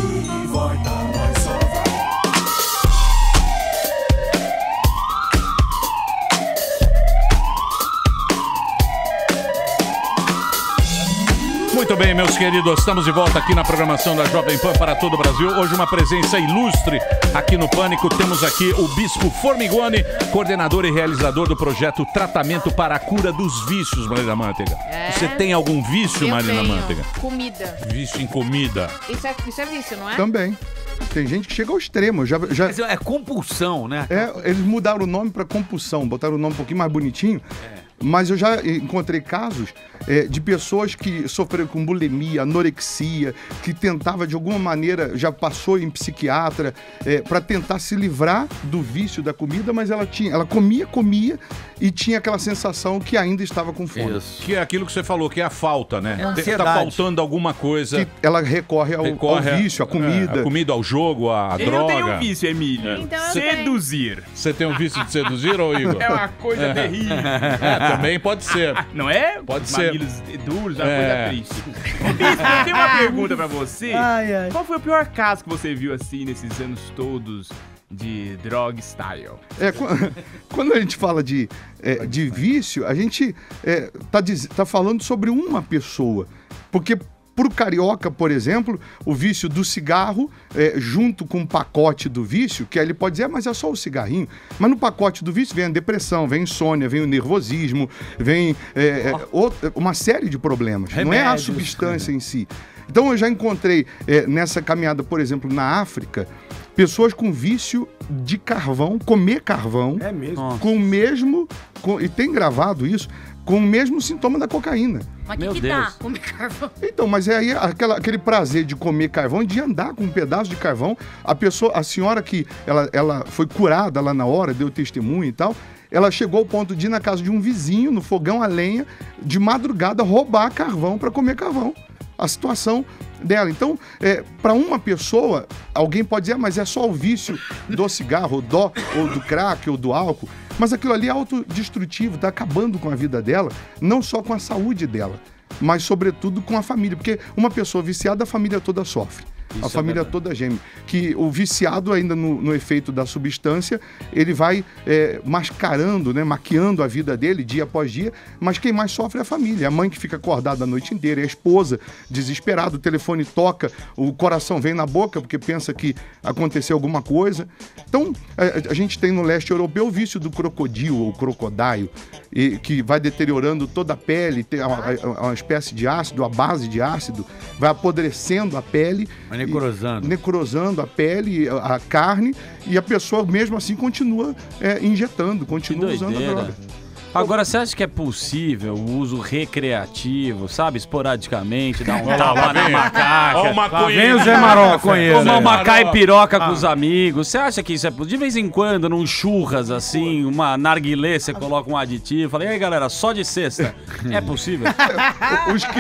Muito bem, meus queridos, estamos de volta aqui na programação da Jovem Pan para todo o Brasil. Hoje uma presença ilustre aqui no Pânico. Temos aqui o Bispo Formigoni, coordenador e realizador do projeto Tratamento para a Cura dos Vícios, Marina Manteiga. É. Você tem algum vício, Eu Marina tenho. Manteiga? Comida. Vício em comida. Isso é, isso é vício, não é? Também. Tem gente que chega ao extremo. Já, já... Mas é compulsão, né? É, eles mudaram o nome para compulsão, botaram o nome um pouquinho mais bonitinho. Mas eu já encontrei casos é, de pessoas que sofreram com bulimia, anorexia, que tentava de alguma maneira, já passou em psiquiatra, é, para tentar se livrar do vício da comida, mas ela tinha, ela comia, comia e tinha aquela sensação que ainda estava com fome. Isso. Que é aquilo que você falou, que é a falta, né? É Tem- ansiedade. Tá faltando alguma coisa. Que ela recorre ao, Recorre ao a- vício, à comida. É, a comida, ao jogo, à Eu droga. tenho um vício, Emílio. Então eu Seduzir. Você tem um vício de seduzir, ou Igor? É uma coisa terrível. É, também pode ser. Não é? Pode ser. Mamilos duros, uma É. coisa triste. Ô, Bispo, eu tenho uma pergunta pra você. Ai, ai. Qual foi o pior caso que você viu assim nesses anos todos de drug style? É, qu- quando a gente fala de, é, de vício, a gente é, tá, diz- tá falando sobre uma pessoa. Porque pro carioca, por exemplo, o vício do cigarro, é, junto com o pacote do vício, que aí ele pode dizer, ah, mas é só o cigarrinho. Mas no pacote do vício vem a depressão, vem a insônia, vem o nervosismo, vem é, é, outra- uma série de problemas. Não é a Remédios. substância em si. Então eu já encontrei é, nessa caminhada, por exemplo, na África, pessoas com vício de carvão, comer carvão, É mesmo. com o mesmo, com- e tem gravado isso, com o mesmo sintoma da cocaína. Mas o que, que dá? Comer carvão. Então, mas é aí aquela, aquele prazer de comer carvão, de andar com um pedaço de carvão. A pessoa, a senhora que ela, ela foi curada lá na hora, deu testemunho e tal, ela chegou ao ponto de ir na casa de um vizinho, no fogão a lenha, de madrugada, roubar carvão para comer carvão. A situação dela. Então, é, para uma pessoa, alguém pode dizer, ah, mas é só o vício do cigarro, do, ou do crack, ou do álcool. Mas aquilo ali é autodestrutivo, está acabando com a vida dela, não só com a saúde dela, mas sobretudo com a família. Porque uma pessoa viciada, a família toda sofre. Isso a é família verdade. toda geme. Que o viciado, ainda no, no efeito da substância, ele vai é, mascarando, né, maquiando a vida dele dia após dia, mas quem mais sofre é a família. A mãe que fica acordada a noite inteira, a esposa desesperada, o telefone toca, o coração vem na boca porque pensa que aconteceu alguma coisa. Então, a, a gente tem no leste europeu o vício do crocodilo ou crocodile, e, que vai deteriorando toda a pele, tem uma, uma espécie de ácido, a base de ácido, vai apodrecendo a pele. Vai necrosando. E, necrosando a pele, a, a carne, e a pessoa mesmo assim continua é, injetando, continua usando a doideira. droga. Agora, você acha que é possível o uso recreativo, sabe? Esporadicamente, dar um Olha lá, lá tapa na vem. macaca. Ó o maconheiro. Vem o Zé Marofa. Tomar uma Zé caipiroca Marofa. com os amigos. Você acha que isso é possível? De vez em quando, num churras assim, uma narguilé, você coloca um aditivo. Fala, e aí, galera, só de sexta. É possível? Os que...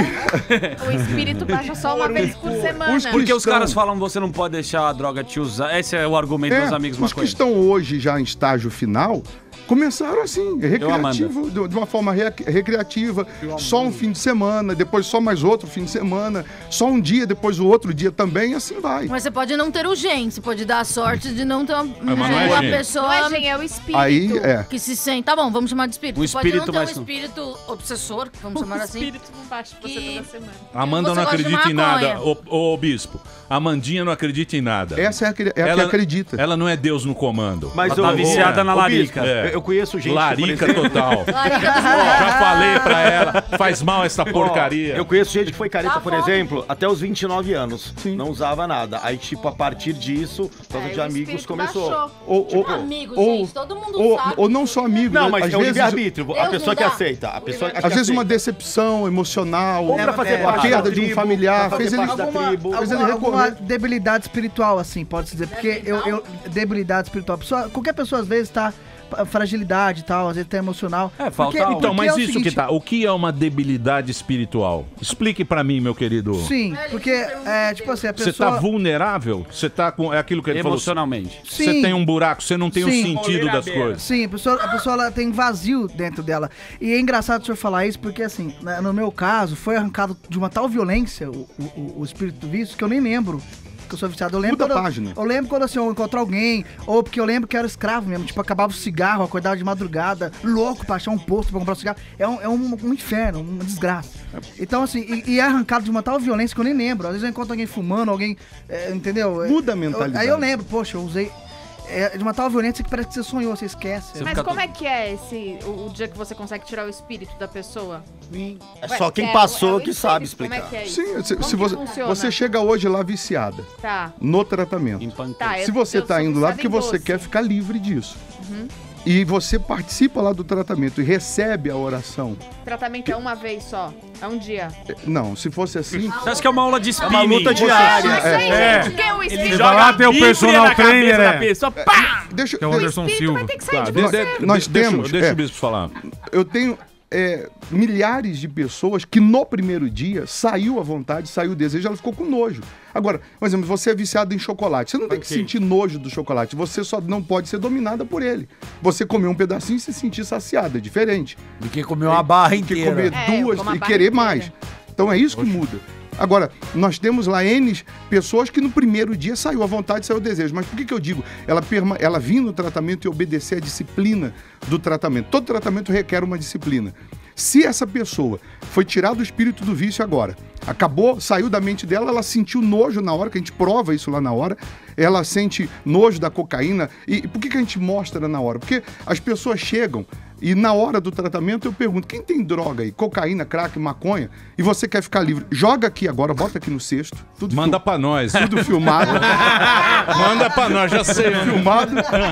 O espírito baixa só uma vez por semana. Porque os caras falam você não pode deixar a droga te usar. Esse é o argumento É, dos amigos os que maconheiros. estão hoje já em estágio final começaram assim, recreativo, de de uma forma re- recreativa, só um fim de semana, depois só mais outro fim de semana, só um dia, depois o outro dia também, e assim vai. Mas você pode não ter o gen, você pode dar a sorte de não ter uma, mas não é uma gen. pessoa Não é gen, é o espírito. Aí, é. que se sente. Tá bom, vamos chamar de espírito. O Você pode espírito não ter mais- um espírito obsessor, vamos chamar assim. O espírito não baixa você toda semana. Amanda Você não gosta de acredita em nada, maconha. ô, ô bispo. A Mandinha não acredita em nada. Essa é a que, é a ela, que acredita. Ela não é Deus no comando. Mas ela tá viciada na Ô, larica. Bispo, é. Eu conheço gente... Larica por exemplo- total. Já falei pra ela, faz mal essa porcaria. Ó, eu conheço gente que foi careta, por exemplo, até os vinte e nove anos. Não usava nada. Aí, tipo, a partir disso, por causa Aí de o amigos, espírito começou. baixou. Ou, ou, Amigos, ou, gente, todo mundo ou, sabe. ou não só amigos. Não, né? mas Às é o vezes- livre-arbítrio. A Deus pessoa não que dá. aceita. A pessoa que Às vezes uma aceita. decepção emocional, Ou pra fazer a parte da perda de um tribo, familiar, pra fez fazer ele, parte da Alguma, tribo. fez ele alguma, alguma recorrer. debilidade espiritual, assim, pode-se dizer. Porque eu, eu- debilidade espiritual. Pessoa, qualquer pessoa, às vezes, tá fragilidade e tal, às vezes tá emocional. É, Porque- Então, porque mas é o isso seguinte, que tá. O que é uma debilidade espiritual? Explique pra mim, meu querido. Sim, porque, é, tipo assim, a Você pessoa... tá vulnerável? Você tá com. É aquilo que ele Emocionalmente. falou. Você Sim. tem um buraco, você não tem o Sim. sentido das coisas. Sim, a pessoa, a pessoa ela tem vazio dentro dela. E é engraçado o senhor falar isso, porque assim, na- no meu caso, foi arrancado de uma tal violência o, o, o espírito do vício que eu nem lembro. Que eu sou viciado. Eu lembro Muda a quando eu- página. Eu, lembro quando assim, eu encontro alguém, ou porque eu lembro que eu era escravo mesmo. Tipo, acabava o cigarro, acordava de madrugada, louco pra achar um posto pra comprar um cigarro. É um, é um, um inferno, uma desgraça. Então, assim, e, e é arrancado de uma tal violência que eu nem lembro. Às vezes eu encontro alguém fumando, alguém. é, entendeu? Muda a Eu- mentalidade. aí eu lembro, poxa, eu usei. É de uma tal violência que parece que você sonhou, você esquece. Mas como é que é esse o, o dia que você consegue tirar o espírito da pessoa? É Ué, só quem é- passou é o que espírito, sabe como é explicar. que é isso? Sim, se, Como se que você, funciona? você chega hoje lá viciada, Tá. no tratamento. Tá, eu- Se você eu está sou indo lá viciada porque em você doce. quer ficar livre disso. Uhum. E você participa lá do tratamento e recebe a oração. Tratamento é uma vez só. É um dia. Não, se fosse assim. Você acha que é uma aula de spinning? uma luta diária. Isso aí, É. gente, que é o Ele espírito. joga lá, tem o Bíblia personal na cabeça trainer, da é. pessoa, pá! Deixa, Que é o deixa- Anderson espírito Silva. vai ter que sair Tá, de de- você. de- Nós deixa, temos, Deixa é. o bispo falar. eu tenho é, milhares de pessoas que no primeiro dia saiu a vontade, saiu o desejo, ela ficou com nojo. Agora, por exemplo, você é viciado em chocolate. Você não tem que Ok. sentir nojo do chocolate. Você só não pode ser dominada por ele. Você comer um pedacinho e se sentir saciada. É diferente. Do que comer uma barra Do que inteira. comer É, eu duas como a e barra querer inteira. mais. Então é isso que muda. Agora, nós temos lá N pessoas que no primeiro dia saiu a vontade, saiu o desejo. Mas por que, que eu digo? Ela, perma... ela vir no tratamento e obedecer a disciplina do tratamento. Todo tratamento requer uma disciplina. Se essa pessoa foi tirado o espírito do vício agora, acabou, saiu da mente dela, ela sentiu nojo na hora, que a gente prova isso lá na hora, ela sente nojo da cocaína. E, e por que, que a gente mostra na hora? Porque as pessoas chegam e na hora do tratamento eu pergunto, quem tem droga aí? Cocaína, crack, maconha? E você quer ficar livre? Joga aqui agora, bota aqui no cesto. Tudo Manda fil- pra nós. Tudo filmado. Manda pra nós, já sei. mano. filmado.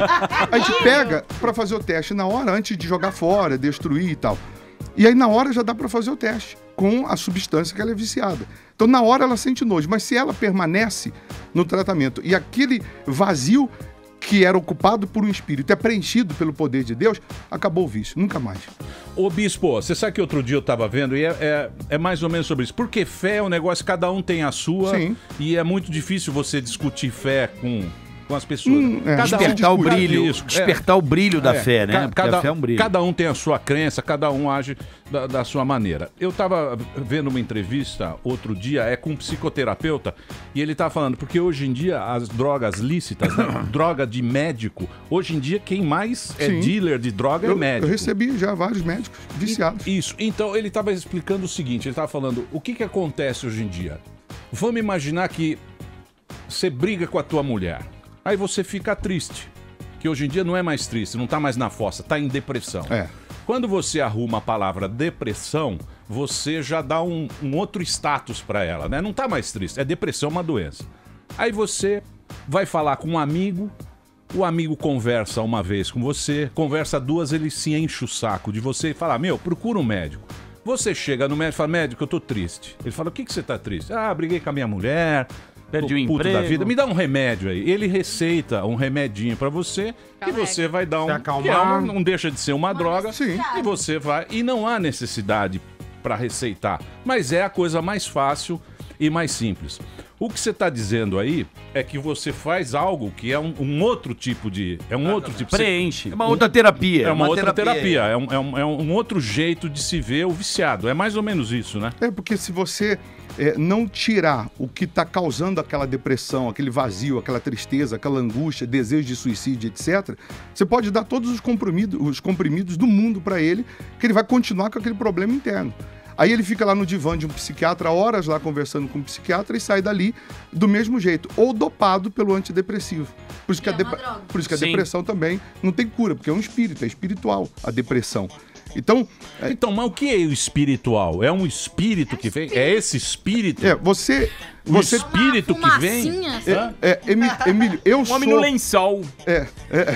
A gente pega pra fazer o teste na hora, antes de jogar fora, destruir e tal. E aí na hora já dá pra fazer o teste com a substância que ela é viciada. Então na hora ela sente nojo, mas se ela permanece no tratamento e aquele vazio que era ocupado por um espírito é preenchido pelo poder de Deus, acabou o vício, nunca mais. Ô bispo, você sabe que outro dia eu tava vendo e é, é, é mais ou menos sobre isso. Porque fé é um negócio, cada um tem a sua. Sim. E é muito difícil você discutir fé com, com as pessoas. Hum, é. Cada Despertar o cada- brilho, isso, é. despertar o brilho da É, fé, né? ca- Porque Cada, a fé é um brilho. cada um tem a sua crença, cada um age da, da sua maneira. Eu tava vendo uma entrevista outro dia, é com um psicoterapeuta, e ele tá falando, porque hoje em dia as drogas lícitas, né, droga de médico, hoje em dia quem mais é Sim. dealer de droga é Eu, médico. eu recebi já vários médicos viciados. Isso. Então ele estava explicando o seguinte, ele estava falando, o que que acontece hoje em dia? Vamos imaginar que você briga com a tua mulher. Aí você fica triste. Que hoje em dia não é mais triste, não tá mais na fossa, tá em depressão. É. Quando você arruma a palavra depressão, você já dá um, um outro status para ela, né? Não tá mais triste, é depressão, uma doença. Aí você vai falar com um amigo, o amigo conversa uma vez com você, conversa duas, ele se enche o saco de você e fala, meu, procura um médico. Você chega no médico e fala, médico, eu tô triste. Ele fala, o que que você tá triste? Ah, briguei com a minha mulher, Perdi tô o puto da emprego. vida, me dá um remédio aí. Ele receita um remedinho pra você e você vai dar um... Se acalmar. que é uma- não deixa de ser uma droga. Sim. E você vai... E não há necessidade pra receitar. Mas é a coisa mais fácil e mais simples. O que você está dizendo aí é que você faz algo que é um, um outro tipo de... É um outro tipo... Preenche. É uma outra terapia. É uma, outra terapia. terapia. É, um, é, um, é um outro jeito de se ver o viciado. É mais ou menos isso, né? É porque se você é, não tirar o que está causando aquela depressão, aquele vazio, aquela tristeza, aquela angústia, desejo de suicídio, etcétera, você pode dar todos os comprimidos, os comprimidos do mundo para ele, que ele vai continuar com aquele problema interno. Aí ele fica lá no divã de um psiquiatra, horas lá conversando com um psiquiatra e sai dali do mesmo jeito, ou dopado pelo antidepressivo. Por isso que, a, dep- por isso que a depressão também não tem cura, porque é um espírito, é espiritual a depressão. Então, é... então, mas o que é o espiritual? É um espírito que vem? É esse espírito? É, você... O você espírito que vem? É, é, Emi- Emílio, eu Um sou... homem no lençol. É,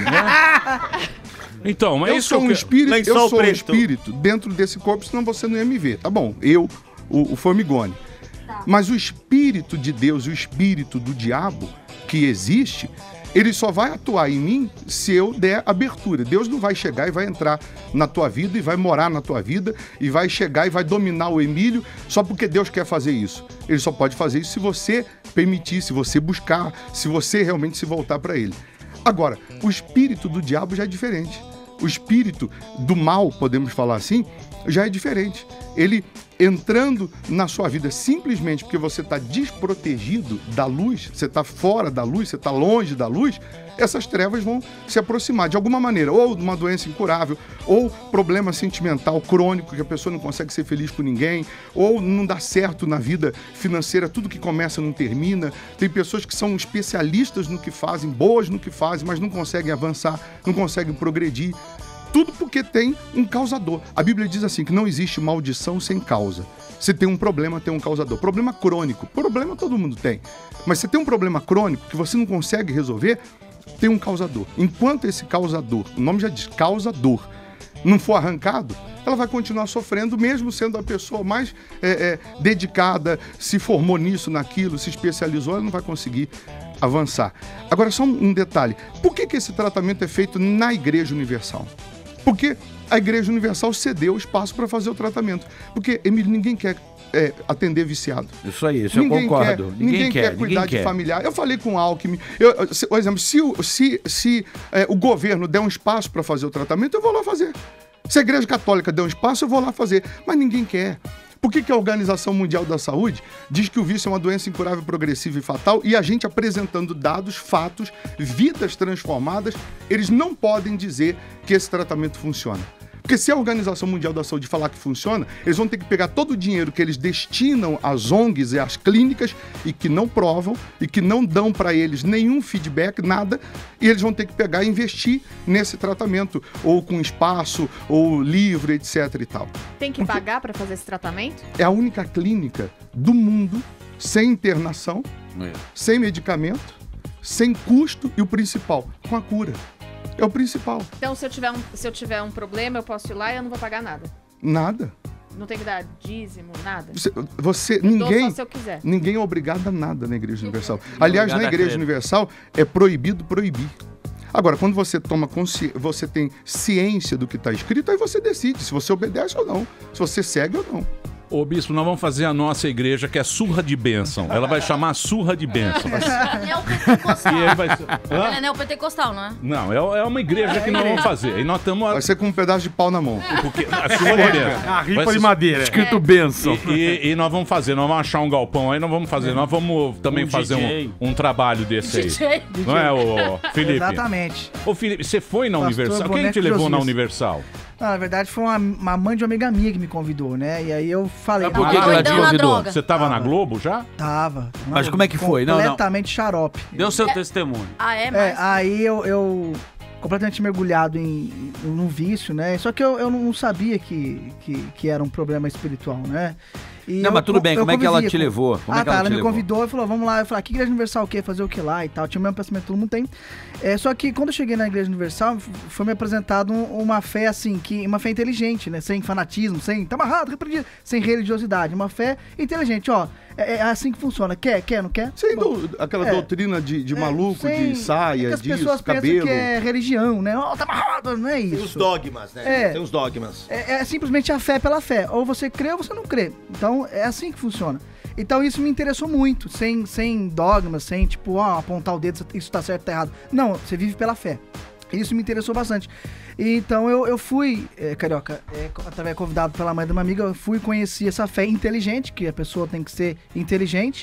é. Então, mas eu isso sou que um eu- espírito, eu Lençol sou um preto. espírito dentro desse corpo, senão você não ia me ver. Tá bom, eu, o, o Formigone. Mas o espírito de Deus e o espírito do diabo que existe, ele só vai atuar em mim se eu der abertura. Deus não vai chegar e vai entrar na tua vida e vai morar na tua vida e vai chegar e vai dominar o Emílio só porque Deus quer fazer isso. Ele só pode fazer isso se você permitir, se você buscar, se você realmente se voltar para ele. Agora, o espírito do diabo já é diferente. O espírito do mal, podemos falar assim, já é diferente. Ele entrando na sua vida simplesmente porque você está desprotegido da luz, você está fora da luz, você está longe da luz, essas trevas vão se aproximar de alguma maneira, ou de uma doença incurável, ou problema sentimental crônico, que a pessoa não consegue ser feliz com ninguém, ou não dá certo na vida financeira, tudo que começa não termina. Tem pessoas que são especialistas no que fazem, boas no que fazem, mas não conseguem avançar, não conseguem progredir. Tudo porque tem um causador. A Bíblia diz assim, que não existe maldição sem causa. Se tem um problema, tem um causador. Problema crônico. Problema todo mundo tem. Mas se tem um problema crônico que você não consegue resolver, tem um causador. Enquanto esse causador, o nome já diz, causador, não for arrancado, ela vai continuar sofrendo, mesmo sendo a pessoa mais é, é, dedicada, se formou nisso, naquilo, se especializou, ela não vai conseguir avançar. Agora, só um detalhe. Por que que esse tratamento é feito na Igreja Universal? Porque a Igreja Universal cedeu espaço para fazer o tratamento. Porque, Emílio, ninguém quer é, atender viciado. Isso aí, isso Ninguém eu concordo. Quer, ninguém, ninguém quer, quer cuidar ninguém de quer. familiar. Eu falei com o Alckmin. Eu, se, por exemplo, se, o- se, se é, o governo der um espaço para fazer o tratamento, eu vou lá fazer. Se a Igreja Católica der um espaço, eu vou lá fazer. Mas ninguém quer. Por que que a Organização Mundial da Saúde diz que o vício é uma doença incurável, progressiva e fatal, e a gente apresentando dados, fatos, vidas transformadas, eles não podem dizer que esse tratamento funciona? Porque se a Organização Mundial da Saúde falar que funciona, eles vão ter que pegar todo o dinheiro que eles destinam às O N Gs e às clínicas e que não provam e que não dão para eles nenhum feedback, nada, e eles vão ter que pegar e investir nesse tratamento, ou com espaço, ou livre, etc e tal. Tem que pagar pra fazer esse tratamento? É a única clínica do mundo sem internação, sem medicamento, sem custo e o principal, com a cura. É o principal. Então, se eu tiver um, se eu tiver um problema, eu posso ir lá e eu não vou pagar nada. Nada. Não tem que dar dízimo, nada. Você, você Eu dou ninguém, só se eu quiser. ninguém é obrigado a nada na Igreja Universal. Aliás, na Obrigado a Igreja crer. Universal é proibido proibir. Agora, quando você toma consci... você tem ciência do que está escrito, aí você decide se você obedece ou não, se você segue ou não. Ô, bispo, nós vamos fazer a nossa igreja, que é surra de bênção. Ela vai chamar surra de bênção. Neopentecostal. E ele vai ser- Hã? Ela é neopentecostal, não é? Não, é, é uma igreja que nós vamos fazer. E nós estamos... Vai ser com um pedaço de pau na mão. Porque a surra de bênção. A ripa Vai de ser- madeira. Escrito É. bênção. E, e- e nós vamos fazer, nós vamos achar um galpão aí, nós vamos fazer. Nós vamos também Um fazer D J. um, um trabalho desse aí. D J. Não é, ô Felipe? Exatamente. Ô, Felipe, você foi na Pastor Universal? Quem Boneco te levou na Josias. Universal? Não, na verdade, foi uma, uma mãe de uma amiga minha que me convidou, né? E aí eu falei... Mas por que "Ah, que ela te doidão na convidou? droga." Você tava na Globo já? Tava. Mas como é que foi? Não, não. Completamente xarope. Deu seu testemunho. Ah, é? É, aí eu, eu completamente mergulhado em, em, num vício, né? Só que eu, eu não sabia que, que, que era um problema espiritual, né? E Não, eu mas tudo co- bem, eu como é que ela convivia te com- levou? Como ah, é que tá, ela ela te me levou? convidou e falou, vamos lá. Eu falei, ah, que Igreja Universal o quê? Fazer o que lá e tal. Tinha o mesmo pensamento que todo mundo tem. É, só que quando eu cheguei na Igreja Universal, f- foi me apresentado um- uma fé assim, que uma fé inteligente, né? Sem fanatismo, sem tá amarrado, repreendido, sem religiosidade. Uma fé inteligente, ó. É, é assim que funciona. Quer, quer, não quer? Sem Bom, do- aquela é. doutrina de, de maluco, Sem- de saia, é que as disso, pessoas pensam cabelo. que é religião, né? Ó, tá amarrado, não é isso. Tem os dogmas, né? É. Tem os dogmas. É, é simplesmente a fé pela fé. Ou você crê ou você não crê. Então, é assim que funciona. Então, isso me interessou muito. Sem, sem dogmas, sem, tipo, ó, apontar o dedo, isso tá certo, tá errado. Não, você vive pela fé. Isso me interessou bastante. Então, eu, eu fui, é, Carioca, é, através convidado pela mãe de uma amiga, eu fui conhecer essa fé inteligente, que a pessoa tem que ser inteligente,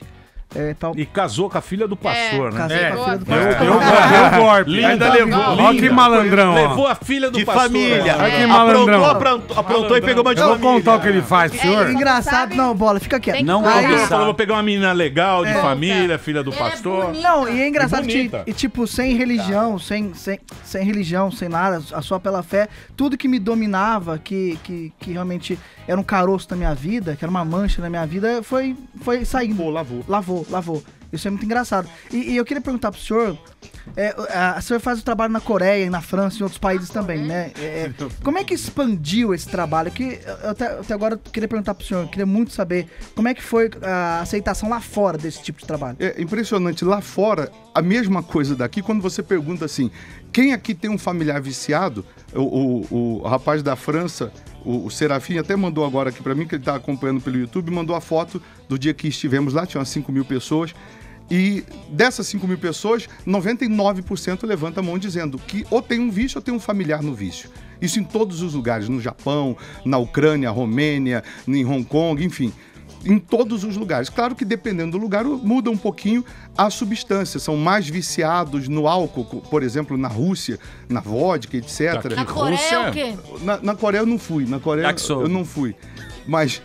É, tal... E casou com a filha do pastor, né? Casou É. com a filha do Deu- pastor. deu- deu golpe. Ainda levou. Olha que malandrão, ó. Levou a filha do De pastor. família. Olha que É. malandrão. Aprontou, aprontou, aprontou e pegou uma de Eu vou família. contar o que ele faz pro senhor. É engraçado, não, Bola, fica quieto. Não, Aí- ele falou, vou pegar uma menina legal, de É. família, filha do pastor. Não, e é engraçado E que, bonita. e, tipo, sem religião, sem, sem, sem religião, sem nada, só pela fé, tudo que me dominava, que, que, que realmente era um caroço na minha vida, que era uma mancha na minha vida, foi, foi saindo. Pô, lavou. Lavou, lavou. Isso é muito engraçado. E, e eu queria perguntar pro senhor, é, a, o senhor faz o trabalho na Coreia, na França e em outros países também, né? É, como é que expandiu esse trabalho? Que eu até, até agora eu queria perguntar pro senhor, eu queria muito saber como é que foi a aceitação lá fora desse tipo de trabalho. É impressionante. Lá fora, a mesma coisa daqui, quando você pergunta assim, quem aqui tem um familiar viciado? O, o, o rapaz da França, o, o Serafim, até mandou agora aqui pra mim, que ele tá acompanhando pelo YouTube, mandou a foto do dia que estivemos lá, tinha umas cinco mil pessoas. E dessas cinco mil pessoas, noventa e nove por cento levanta a mão dizendo que ou tem um vício ou tem um familiar no vício. Isso em todos os lugares, no Japão, na Ucrânia, Romênia, em Hong Kong, enfim. Em todos os lugares. Claro que dependendo do lugar muda um pouquinho a substância. São mais viciados no álcool, por exemplo, na Rússia, na vodka, etcétera. Na Coreia é o quê? Na, na Coreia eu não fui. Na Coreia eu não fui. Mas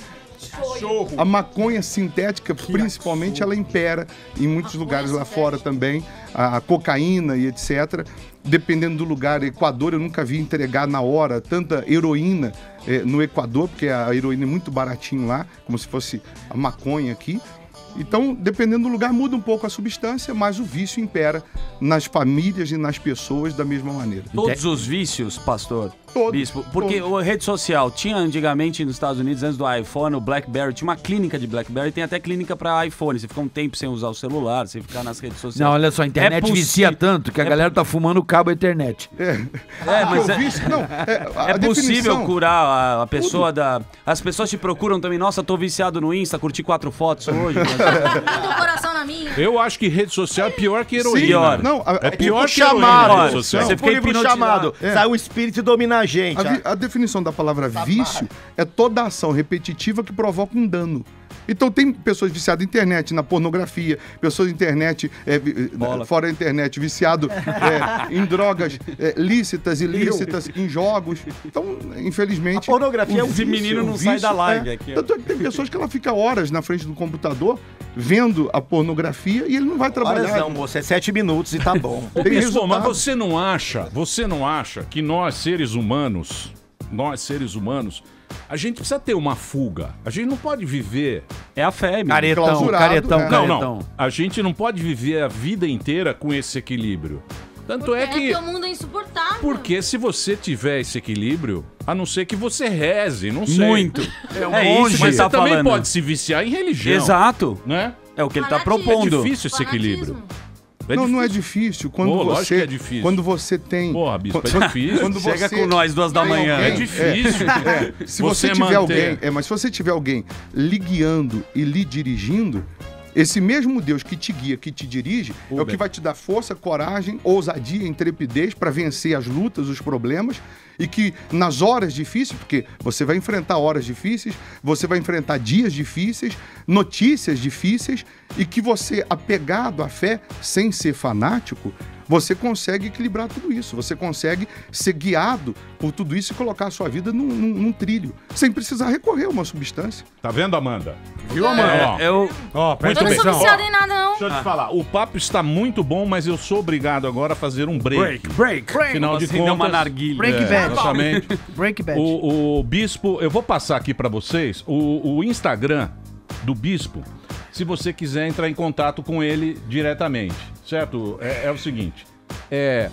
a maconha sintética, principalmente, ela impera em muitos lugares lá fora também. A, a cocaína e etcétera. Dependendo do lugar, Equador, eu nunca vi entregar na hora tanta heroína eh, no Equador, porque a heroína é muito baratinho lá, como se fosse a maconha aqui. Então, dependendo do lugar, muda um pouco a substância, mas o vício impera nas famílias e nas pessoas da mesma maneira. Todos os vícios, pastor? Todos. Bispo, porque a rede social tinha antigamente nos Estados Unidos, antes do iPhone, o BlackBerry, tinha uma clínica de BlackBerry, tem até clínica para iPhone. Você fica um tempo sem usar o celular, você ficar nas redes sociais. Não, olha só, a internet É vicia possi- tanto que a é- galera tá fumando o cabo internet. É, É, mas o é, vício- não, é, a é possível definição- curar a, a pessoa da... As pessoas te procuram também, nossa, tô viciado no Insta, curti quatro fotos hoje. Manda um coração na minha. Eu acho que rede social é pior que heroína. Sim, Pior. não, a- é pior tipo que heroína chamado. a rede social. Você fica livro chamado. É. Sai o espírito e domina a gente. A, vi- a definição da palavra vício é toda ação repetitiva que provoca um dano. Então tem pessoas viciadas na internet, na pornografia, pessoas na internet, é, vi- fora da internet, viciado é, em drogas é, lícitas, ilícitas, em jogos. Então, infelizmente... A pornografia é um vício- vício, menino o não sai da live é, aqui, ó. Tanto é que tem pessoas que ela fica horas na frente do computador vendo a pornografia e ele não vai trabalhar. Horas não, moço, é sete minutos e tá bom. Ô, Tem Bispo, mas resultado. você não acha, você não acha que nós, seres humanos, nós, seres humanos, a gente precisa ter uma fuga. A gente não pode viver... É a fé, meu. Caretão, Clausurado, caretão, né? Não, caretão. não. A gente não pode viver a vida inteira com esse equilíbrio. Tanto é É que... que o mundo é insuportável. Porque se você tiver esse equilíbrio, a não ser que você reze, não sei. Muito. É, um É monte, isso que mas ele tá você também falando. pode se viciar em religião. Exato. Né? É o que ele tá Fanatismo. propondo. É difícil esse equilíbrio. É não, não é difícil. difícil. Quando Pô, lógico você, que é difícil. Quando você tem... Porra, Bispo, quando- é difícil. Quando Chega você com nós duas da tem manhã. alguém- É difícil. É, se você, Você tiver manter. alguém, é, mas se você tiver alguém lhe guiando e lhe dirigindo, esse mesmo Deus que te guia, que te dirige, é o que vai te dar força, coragem, ousadia, intrepidez para vencer as lutas, os problemas, e que nas horas difíceis, porque você vai enfrentar horas difíceis, você vai enfrentar dias difíceis, notícias difíceis, e que você, apegado à fé, sem ser fanático, você consegue equilibrar tudo isso. Você consegue ser guiado por tudo isso e colocar a sua vida num, num- num trilho, sem precisar recorrer a uma substância. Tá vendo, Amanda? Viu, Amanda? É, Ó, eu... Ó, Eu presta não sou atenção. viciada em nada, não. Deixa eu te falar, o papo está muito bom, mas eu sou obrigado agora a fazer um break. break. Afinal de Você deu contas... uma narguilha. Break É, bad. exatamente. Break bad. O, o Bispo, eu vou passar aqui pra vocês o, o Instagram do Bispo, se você quiser entrar em contato com ele diretamente, certo? É, é o seguinte, é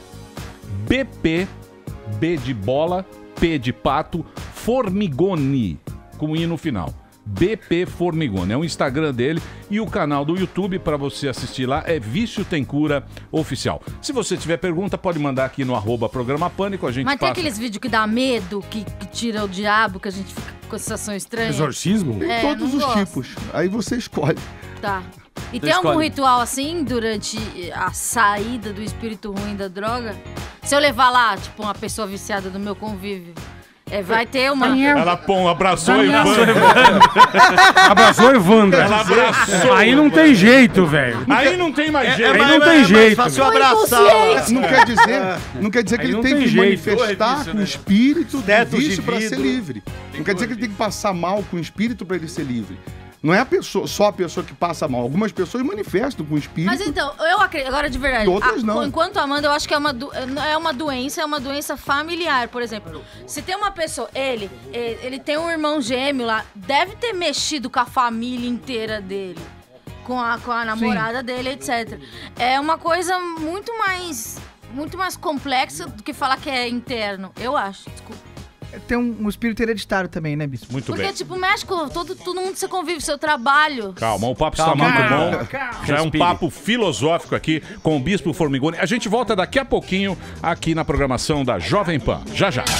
B P, B de bola, P de pato, Formigoni, com I no final. B P Formigoni, é o Instagram dele, e o canal do YouTube para você assistir lá é Vício Tem Cura Oficial. Se você tiver pergunta, pode mandar aqui no arroba Programa Pânico, a gente Mas tem passa. aqueles vídeos que dá medo, que, que tira o diabo, que a gente fica com sensação estranha. Exorcismo? Tem É, todos não os gosto. tipos. Aí você escolhe. Tá. E Você tem algum escolhe. ritual assim durante a saída do espírito ruim da droga? Se eu levar lá, tipo, uma pessoa viciada do meu convívio É, vai ter uma... Ela pô, abraçou a Daniel. Ivandra. Abraçou a Ivandra. Ela abraçou. Aí não tem jeito, velho. Aí não tem mais jeito. Aí não tem jeito. fácil velho. abraçar. Não quer dizer, não quer dizer que Aí ele não tem, tem que jeito. manifestar Vício, com o né? espírito do Tetos de vício para ser vidro. livre. Não quer dizer que ele tem que passar mal com o espírito para ele ser livre. Não é a pessoa, só a pessoa que passa mal. Algumas pessoas manifestam com o espírito. Mas então, eu acredito, agora de verdade, E outras a- não. enquanto Amanda, eu acho que é uma, do- é uma doença, é uma doença familiar, por exemplo. Se tem uma pessoa, ele, ele, ele tem um irmão gêmeo lá, deve ter mexido com a família inteira dele, com a, com a namorada dele, etcétera. É uma coisa muito mais, muito mais complexa do que falar que é interno, eu acho, desculpa. Tem um, um espírito hereditário também, né, Bispo? Muito Porque, bem. tipo, México, todo, todo mundo você convive, seu trabalho. Calma, o papo Calma, está muito calma, bom. calma. Já é um Respire. papo filosófico aqui com o Bispo Formigoni. A gente volta daqui a pouquinho aqui na programação da Jovem Pan. Já, já.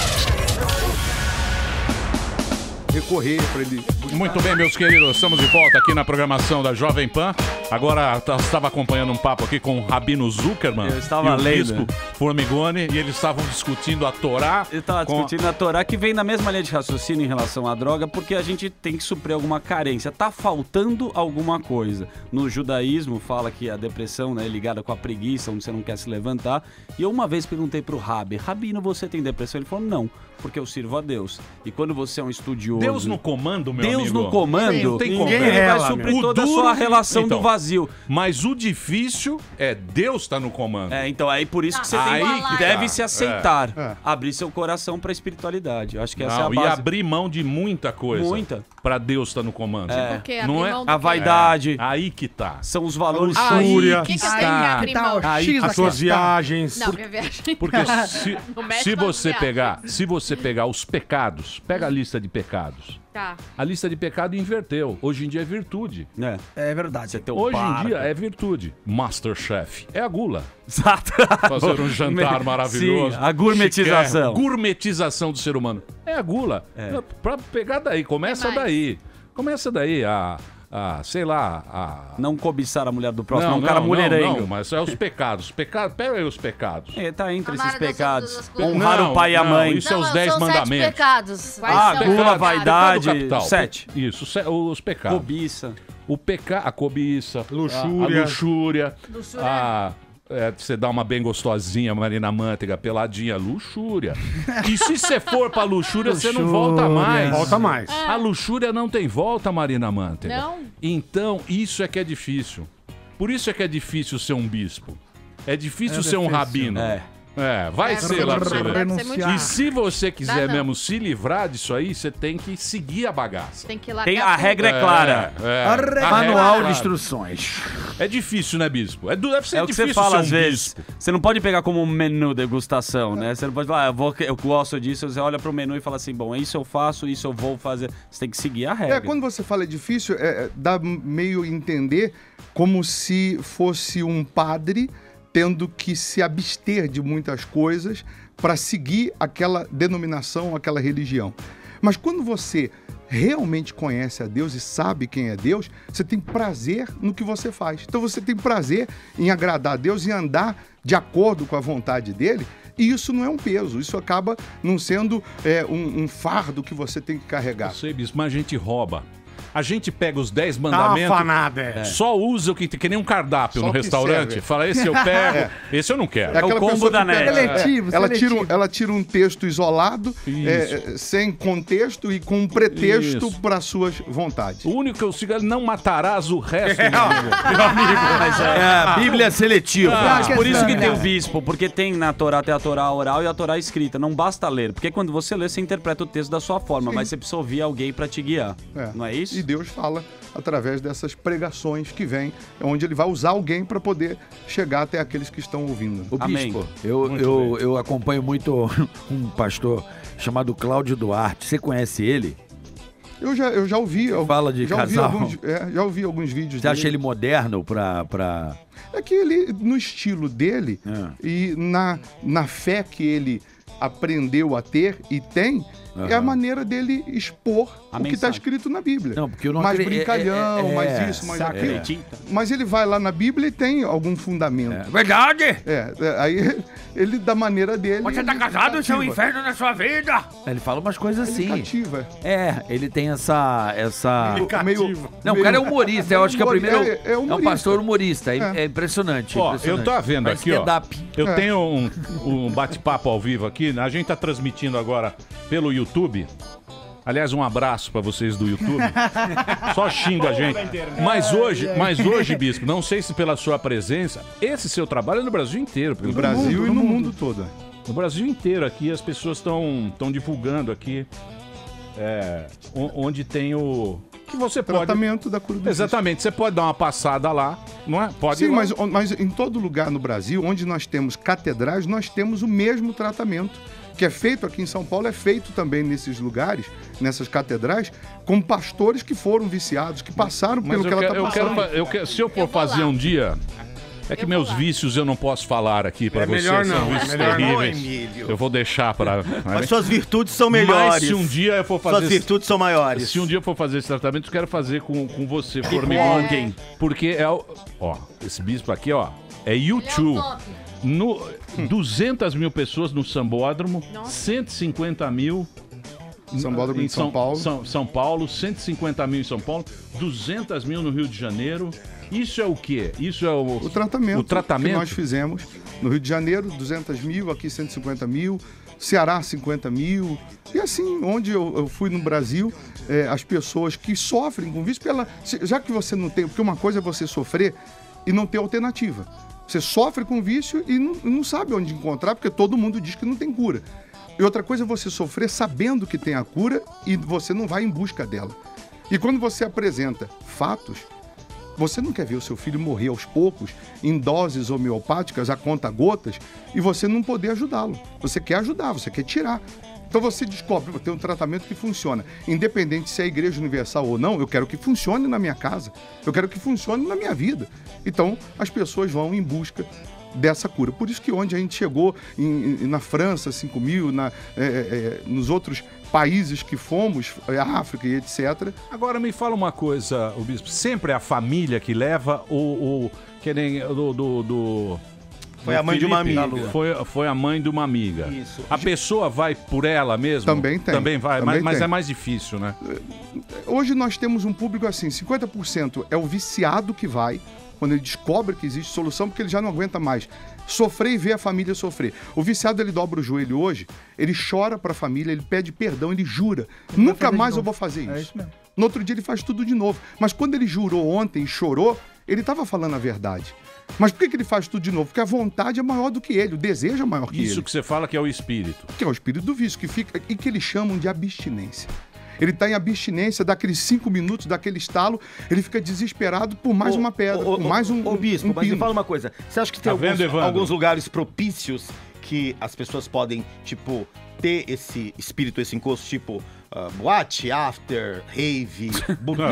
Recorrer para ele. Muito bem, meus queridos, estamos de volta aqui na programação da Jovem Pan. Agora eu estava acompanhando um papo aqui com o Rabino Zuckerman Eu estava e o lendo. Bispo Formigoni, e eles estavam discutindo a Torá. Eu tava com- discutindo a Torá, que vem na mesma linha de raciocínio em relação à droga, porque a gente tem que suprir alguma carência. Tá faltando alguma coisa. No judaísmo fala que a depressão, né, é ligada com a preguiça, onde você não quer se levantar. E eu uma vez perguntei pro Rabi, Rabino, você tem depressão? Ele falou, não, porque eu sirvo a Deus. E quando você é um estudioso... Deus no comando, meu Deus amigo. no comando, Não tem ninguém como. vai Ela, suprir meu. toda O a duro- sua relação Então, do vazio. Mas o difícil é Deus estar no comando. É, então aí por isso que você Aí tem, que deve tá. se aceitar, É. abrir seu coração pra espiritualidade. Eu acho que essa Não, é a e base. abrir mão de muita coisa. Muita. Pra Deus estar no comando. É. Tipo o quê? Não Abrir é? mão do A quê? vaidade. É. Aí que tá. São os valores. Luxúria. Aí que que eu tenho que está. abrir Tá, mão? ó, Aí X que aqui, As suas ó. viagens. Não, minha viagem. Porque se, No México se não você viaja. pegar, se você pegar os pecados, pega a lista de pecados. Tá. A lista de pecado inverteu. Hoje em dia é virtude. É. É verdade. Você tem o Hoje em parco. dia é virtude. Masterchef é a gula. Exato. Fazer um jantar maravilhoso. Sim, a gourmetização. É, gourmetização do ser humano. É a gula. É. Pra pegar daí, começa Que mais? daí. Começa daí a, a sei lá, a... Não cobiçar a mulher do próximo, é um cara mulherengo. Não, mas é os pecados. Pecado, pega aí os pecados. É, tá entre Amar esses a Deus sobre pecados. todas as coisas. Honrar Não, o pai e a não, mãe. isso é os Não, dez são mandamentos. sete pecados. Quais Ah, são? gula, Pecado vaidade, capital. sete. Isso, se- os pecados. Cobiça. O peca... A cobiça. Luxúria. A, a luxúria. Luxúria. A... É, você dá uma bem gostosinha, Marina Manteiga, peladinha, luxúria. E se você for pra luxúria, você não volta mais. Volta mais. A luxúria não tem volta, Marina Manteiga. Não? Então, isso é que é difícil. Por isso é que é difícil ser um bispo. É difícil É ser um difícil. rabino. É. É, vai É, ser lá pra você ver. deve ser muito E difícil. se você quiser Dá não. mesmo se livrar disso aí, você tem que seguir a bagaça. Tem que largar Tem a tudo. regra é clara. É, é. A A regra- regra é Manual de clara. instruções. É difícil, né, bispo? É, du- deve ser É o que difícil você fala ser um às vezes. bispo. Você não pode pegar como um menu degustação, né? Você não pode falar, ah, eu, vou, eu gosto disso. Você olha pro menu e fala assim, bom, isso eu faço, isso eu vou fazer. Você tem que seguir a regra. É, quando você fala difícil, é, é, dá meio entender como se fosse um padre tendo que se abster de muitas coisas para seguir aquela denominação, aquela religião. Mas quando você realmente conhece a Deus e sabe quem é Deus, você tem prazer no que você faz. Então você tem prazer em agradar a Deus e andar de acordo com a vontade dele. E isso não é um peso, isso acaba não sendo é, um, um fardo que você tem que carregar. Eu sei, bispo, mas a gente rouba. A gente pega os dez Dá uma mandamentos, fanada, é. só usa o que tem, que nem um cardápio Só no o que restaurante. serve. Fala, esse eu pego, É. esse eu não quero. É aquela combo pessoa da que pega- net. Seletivo, é, ela, tira, um- seletivo. ela tira um texto isolado, é, sem contexto e com um pretexto Isso. para suas vontades. O único que eu sigo é não matarás o resto, meu amigo. Meu amigo, mas é. É a Bíblia seletiva. Ah, Não, por isso que questão, tem o né? bispo, porque tem na Torá, tem a Torá oral e a Torá escrita. Não basta ler, porque quando você lê, você interpreta o texto da sua forma, Sim. mas você precisa ouvir alguém pra te guiar. É. Não é isso? E Deus fala através dessas pregações que vêm, onde ele vai usar alguém para poder chegar até aqueles que estão ouvindo. O Amém. bispo, eu, eu, eu acompanho muito um pastor chamado Cláudio Duarte. Você conhece ele? Eu já, eu já ouvi. al- Fala de já ouvi casal. alguns, é, já ouvi alguns vídeos Você acha dele. ele moderno pra... pra... É que ele, no estilo dele É. e na, na fé que ele aprendeu a ter e tem, uhum. é a maneira dele expor a o que está escrito na Bíblia. Não, porque eu não mais acre... brincalhão, é, é, mais é, isso, mais saca, aquilo. é. Mas ele vai lá na Bíblia e tem algum fundamento. É. Verdade! É, é, aí ele, da maneira dele... Você tá casado, isso é um inferno na sua vida! Ele fala umas coisas assim. Ele cativa. É, ele tem essa... essa... Meio, não, meio... o cara é humorista, eu acho que é o primeiro... É, é, é um pastor humorista, é, é impressionante. Ó, impressionante. eu tô vendo Faz aqui, ó. Eu É. tenho um, um bate-papo ao vivo aqui. A gente tá transmitindo agora pelo YouTube. Aliás, um abraço pra vocês do YouTube. Só xinga a gente. Mas hoje, mas hoje, Bispo, não sei se pela sua presença, esse seu trabalho é no Brasil inteiro. No Brasil e no mundo todo. No Brasil inteiro aqui, as pessoas estão estão divulgando aqui é, o- onde tem o... Que você pode... Tratamento da cura do Exatamente, você pode dar uma passada lá, não é? Pode ir Sim, lá. mas, mas em todo lugar no Brasil, onde nós temos catedrais, nós temos o mesmo tratamento. Que é feito aqui em São Paulo, é feito também nesses lugares, nessas catedrais, com pastores que foram viciados, que passaram Mas pelo eu que ela quero- está eu passando. quero fa- eu quero- se eu for fazer um dia... É que meus vícios eu não posso falar aqui pra É vocês. melhor são não, vícios é melhor não, terríveis. Emílio. Eu vou deixar para... Mas suas virtudes são Mas melhores. se um dia eu for fazer... Suas virtudes são maiores. Se um dia eu for fazer esse tratamento, eu quero fazer com, com você, Com formigão. alguém. Porque é o... Ó, esse bispo aqui, ó, é YouTube. No, duzentas mil pessoas no Sambódromo, cento e cinquenta mil... Sambódromo em São Paulo. São, São Paulo, cento e cinquenta mil em São Paulo, duzentas mil no Rio de Janeiro. Isso é o quê? Isso é o... O tratamento, O tratamento? que nós fizemos no Rio de Janeiro, duzentas mil, aqui cento e cinquenta mil, Ceará cinquenta mil, e assim, onde eu, eu fui no Brasil, é, as pessoas que sofrem com vício, pela, se- já que você não tem, porque uma coisa é você sofrer e não ter alternativa. Você sofre com vício e não, não sabe onde encontrar, porque todo mundo diz que não tem cura. E outra coisa é você sofrer sabendo que tem a cura e você não vai em busca dela. E quando você apresenta fatos, você não quer ver o seu filho morrer aos poucos, em doses homeopáticas, a conta gotas, e você não poder ajudá-lo. Você quer ajudar, você quer tirar. Então você descobre, tem um tratamento que funciona. Independente se é a Igreja Universal ou não, eu quero que funcione na minha casa. Eu quero que funcione na minha vida. Então as pessoas vão em busca dessa cura. Por isso que onde a gente chegou, em- em- na França, cinco mil, na, é, é, nos outros países que fomos, é, África e etcétera. Agora me fala uma coisa, o bispo. Sempre é a família que leva ou, ou que nem do... do, do- Foi do a mãe de uma Felipe? amiga. Foi, foi a mãe de uma amiga. Isso. A pessoa vai por ela mesmo? Também tem. Também vai, Também mas, mas tem. é mais difícil, né? Hoje nós temos um público assim, cinquenta por cento é o viciado que vai, quando ele descobre que existe solução, porque ele já não aguenta mais sofrer e ver a família sofrer. O viciado, ele dobra o joelho hoje, ele chora pra família, ele pede perdão, ele jura. Ele vai Nunca fazer de mais eu novo. vou fazer isso. É isso mesmo. No outro dia ele faz tudo de novo. Mas quando ele jurou ontem e chorou, ele estava falando a verdade. Mas por que, que ele faz tudo de novo? Porque a vontade é maior do que ele, o desejo é maior que ele. Isso que você fala que é o espírito. Que é o espírito do vício, que fica e que eles chamam de abstinência. Ele está em abstinência daqueles cinco minutos, daquele estalo, ele fica desesperado por mais Ô, uma pedra, ô, ô, por mais um, Ô, bispo, um mas me pino. fala uma coisa. Você acha que tem Tá vendo, alguns, Evandro? alguns lugares propícios que as pessoas podem, tipo, ter esse espírito, esse encosto, tipo, ah, boate, after, rave, boteco?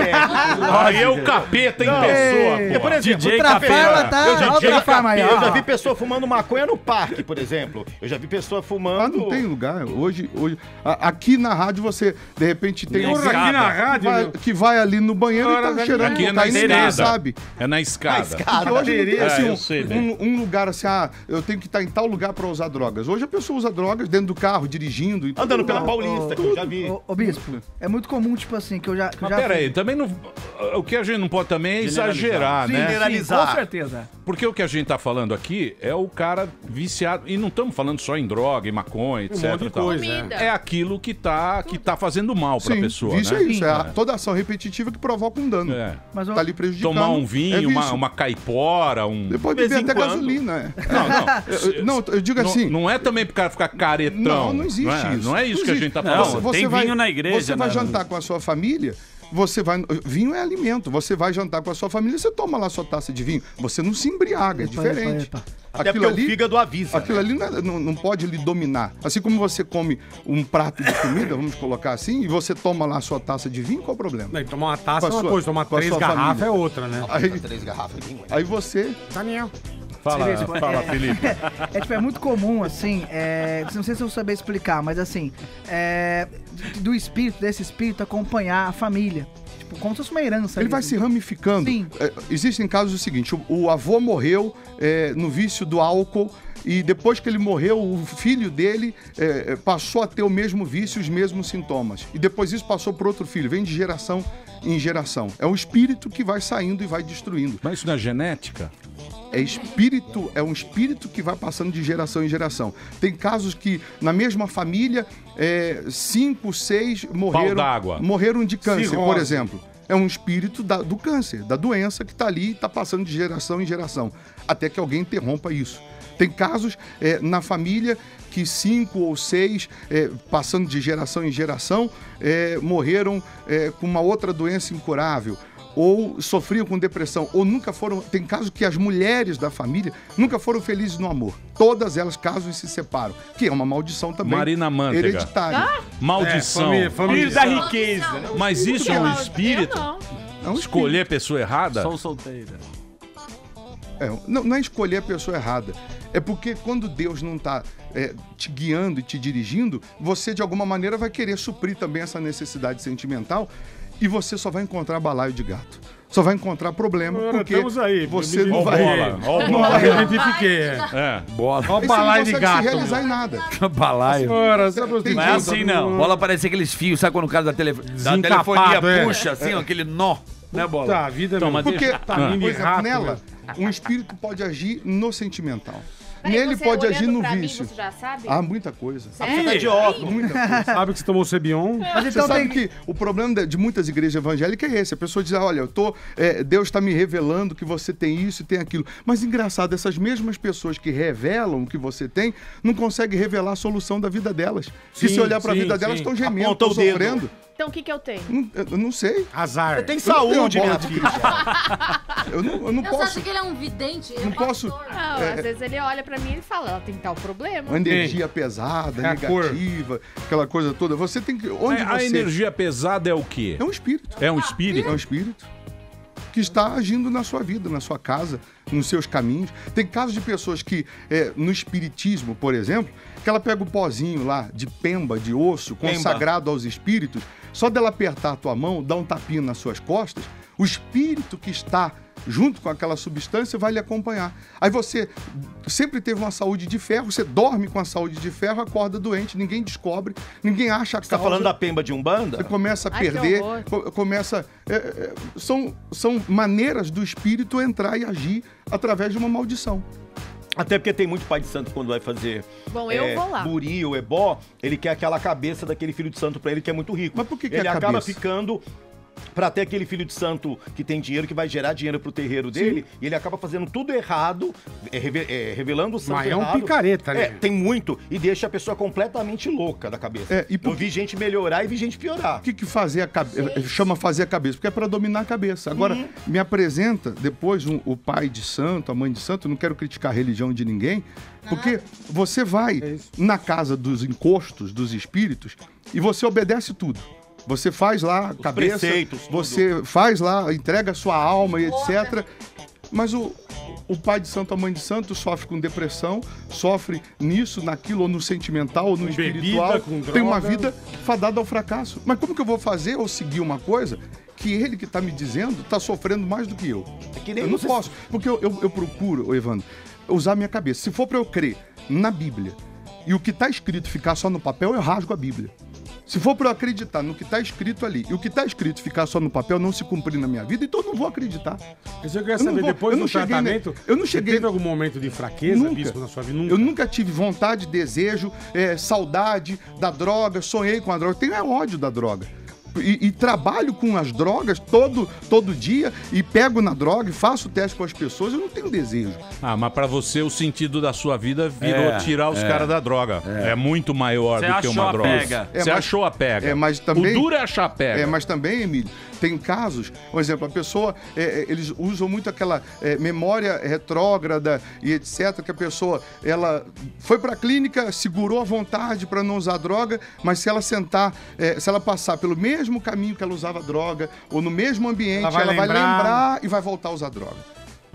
Aí é o capeta em pessoa, É, pô. por exemplo, D J o Trafalgar Capeta. Eu já, Ó o vi, Trafalgar aí, eu ó. já vi pessoa fumando maconha no parque, por exemplo. Eu já vi pessoa fumando... Ah, não tem lugar. Hoje, hoje a- aqui na rádio você, de repente, tem Na alguém escada. que vai, rádio, vai- meu. que vai ali no banheiro e tá cheirando Aqui é na cocaína e ninguém escada. sabe. É na escada. Porque hoje não tem assim, É, um- eu sei bem. um, um lugar assim, ah, eu tenho que estar em tal lugar para usar drogas. Hoje a pessoa usa drogas dentro do carro, dirigindo. Andando pela Paulista, que eu já vi. Ô, ô, Bispo, é muito comum, tipo assim, que eu já. Que eu Mas já peraí, também não. O que a gente não pode também é exagerar, Sim, né? Generalizar. Com certeza. Porque o que a gente tá falando aqui é o cara viciado. E não estamos falando só em droga, em maconha, etc. monte de e tal. coisa, é. É aquilo que tá, que tá fazendo mal pra Sim, pessoa. vício né? é isso, é a- toda ação repetitiva que provoca um dano. É. Mas, tá ali prejudicando. Tomar um é vinho, uma, vício. uma caipora, um. Depois beber até gasolina. é. Não, não. Eu- não, eu digo Não- assim. Não é também pro cara ficar caretão. Não, não existe é, isso. Não é isso que a existe. gente tá Você- falando. você vai, Você vai né? jantar com a sua família, você vai. Vinho é alimento. Você vai jantar com a sua família, você toma lá sua taça de vinho. Você não se embriaga, é Epa, diferente. epa, epa. Até porque o fígado avisa, Aquilo né? ali não, é- não- não pode lhe dominar. Assim como você come um prato de comida, vamos colocar assim, e você toma lá a sua taça de vinho, qual o problema? Não, e tomar uma taça Com a é uma sua- coisa, tomar com a três sua garrafas família. é outra, né? Aí, Três garrafas de vinho. aí você Daniel. Fala, Felipe, fala, é- Felipe. É, tipo, é muito comum, assim, é, não sei se eu vou saber explicar, mas assim, é, do espírito, desse espírito acompanhar a família. Tipo, como se fosse uma herança. Ele ali. vai se ramificando. Sim. É, existem casos o seguinte: o, o avô morreu é, no vício do álcool. E depois que ele morreu, o filho dele é, passou a ter o mesmo vício, os mesmos sintomas. E depois isso passou para outro filho. Vem de geração em geração. É o espírito que vai saindo e vai destruindo. Mas isso não é genética? É espírito, é um espírito que vai passando de geração em geração. Tem casos que na mesma família, é, cinco, seis morreram, d'água. morreram de câncer, Cirrose. por exemplo. É um espírito da- do câncer, da doença que está ali e está passando de geração em geração. Até que alguém interrompa isso. Tem casos é, na família que cinco ou seis, é, passando de geração em geração, é, morreram é, com uma outra doença incurável, ou sofriam com depressão, ou nunca foram... Tem casos que as mulheres da família nunca foram felizes no amor. Todas elas casam e se separam, que é uma maldição também. Marina Manteiga. Hereditária. Ah? Maldição. É, família- família- Filho da riqueza. Mas isso é um espírito? É um Escolher a pessoa errada? Sou solteira. É, não, não é escolher a pessoa errada. É porque quando Deus não está te guiando e te dirigindo, você de alguma maneira vai querer suprir também essa necessidade sentimental e você só vai encontrar balaio de gato. Só vai encontrar problema Ora, porque estamos aí, você me não vai... bola, ó não bola. vai- Eu identifiquei, é. É, bola. Ó o Aí balaio você de não consegue gato. se realizar em nada. Balaio. Ora, sabe os Tem Não é coisa assim, do- não. Bola parece aqueles fios, sabe quando o cara da, tele... da Desencapado, telefonia é. puxa, assim, ó, aquele nó, né, Bola? Tá, a vida Toma, mesmo. Porque, Tá por lindo de exemplo, rato, nela, meu. um espírito pode agir no sentimental. Peraí, Nele você pode olhando agir no pra mim, vício. você já sabe? Ah, muita coisa. Sério? Tá de óculos. Muita coisa. Sabe que você tomou o Cebion? Mas Você então sabe tem que o problema de, de muitas igrejas evangélicas é esse. A pessoa diz, olha, eu tô, é, Deus está me revelando que você tem isso e tem aquilo. Mas engraçado, essas mesmas pessoas que revelam o que você tem, não conseguem revelar a solução da vida delas. Se Sim, você olhar para a sim, vida delas, sim. estão gemendo, Aponta estão o dedo. sofrendo. Então o que que eu tenho? Não, eu não sei. Azar. Você tem Eu não tenho saúde, uma minha bola de filha. Eu não, eu não Eu posso. acho que ele é um vidente. Não posso. Não, às vezes ele olha pra mim e fala, ela tem tal problema. Uma energia pesada, É a cor. negativa, aquela coisa toda. Você tem que. Onde A, a você... energia pesada é o quê? É um espírito. É um espírito? É um espírito que está agindo na sua vida, na sua casa, nos seus caminhos. Tem casos de pessoas que, é, no espiritismo, por exemplo, que ela pega o pozinho lá de pemba, de osso, consagrado aos espíritos, só dela apertar a tua mão, dar um tapinha nas suas costas, o espírito que está junto com aquela substância vai lhe acompanhar. Aí você sempre teve uma saúde de ferro, você dorme com a saúde de ferro, acorda doente, ninguém descobre, ninguém acha a Você tá causa. falando da pemba de Umbanda? Você começa a Ai, que perder, horror. co- começa... é, é, são, são maneiras do espírito entrar e agir através de uma maldição. Até porque tem muito pai de santo quando vai fazer Bom, eu é, vou lá. buri ou ebó, ele quer aquela cabeça daquele filho de santo pra ele que é muito rico. Mas por que que é ele a acaba cabeça? ficando pra ter aquele filho de santo que tem dinheiro, que vai gerar dinheiro pro terreiro dele, e ele acaba fazendo tudo errado, é, reve- é, revelando o santo Mas é um errado. picareta, né? É, tem muito, e deixa a pessoa completamente louca da cabeça. É, e por- Eu vi gente melhorar e vi gente piorar. O que, que fazer a cabeça? Chama fazer a cabeça, porque é para dominar a cabeça. Agora, Uhum. me apresenta depois um- o pai de santo, a mãe de santo, não quero criticar a religião de ninguém, porque você vai É isso. na casa dos encostos, dos espíritos, e você obedece tudo. Você faz lá a cabeça, preceitos, tudo. você faz lá, entrega a sua alma e etcétera. Mas o, o pai de santo, a mãe de santo, sofre com depressão, sofre nisso, naquilo, ou no sentimental, ou no Com bebida, espiritual. com Tem uma droga. vida fadada ao fracasso. Mas como que eu vou fazer ou seguir uma coisa que ele que está me dizendo está sofrendo mais do que eu? É que nem Eu não você- posso, porque eu, eu, eu procuro, ô Evandro, usar a minha cabeça. Se for para eu crer na Bíblia e o que está escrito ficar só no papel, eu rasgo a Bíblia. Se for para eu acreditar no que está escrito ali e o que está escrito ficar só no papel não se cumprir na minha vida, então eu não vou acreditar. Mas eu queria Eu não saber, vou- depois eu do não cheguei, tratamento, né? Eu não cheguei- você teve algum momento de fraqueza, Nunca. bispo, na sua vida? Nunca. Eu nunca tive vontade, desejo, é, saudade da droga, sonhei com a droga. Tenho é ódio da droga. E, e trabalho com as drogas todo, todo dia e pego na droga e faço teste com as pessoas. Eu não tenho desejo. Ah, mas pra você o sentido da sua vida virou É, tirar os é, caras da droga. É, muito maior Você do que achou uma a droga. pega. É, Você mas- achou a pega. É, mas também- O duro é achar a pega. É, mas também, Emílio, tem casos, por exemplo, a pessoa, é, é, eles usam muito aquela é, memória retrógrada e etcétera, que a pessoa, ela foi pra clínica, segurou a vontade para não usar droga, mas se ela sentar, é, se ela passar pelo mesmo caminho que ela usava droga, ou no mesmo ambiente, Ela ela vai vai, lembrar. lembrar e vai voltar a usar droga.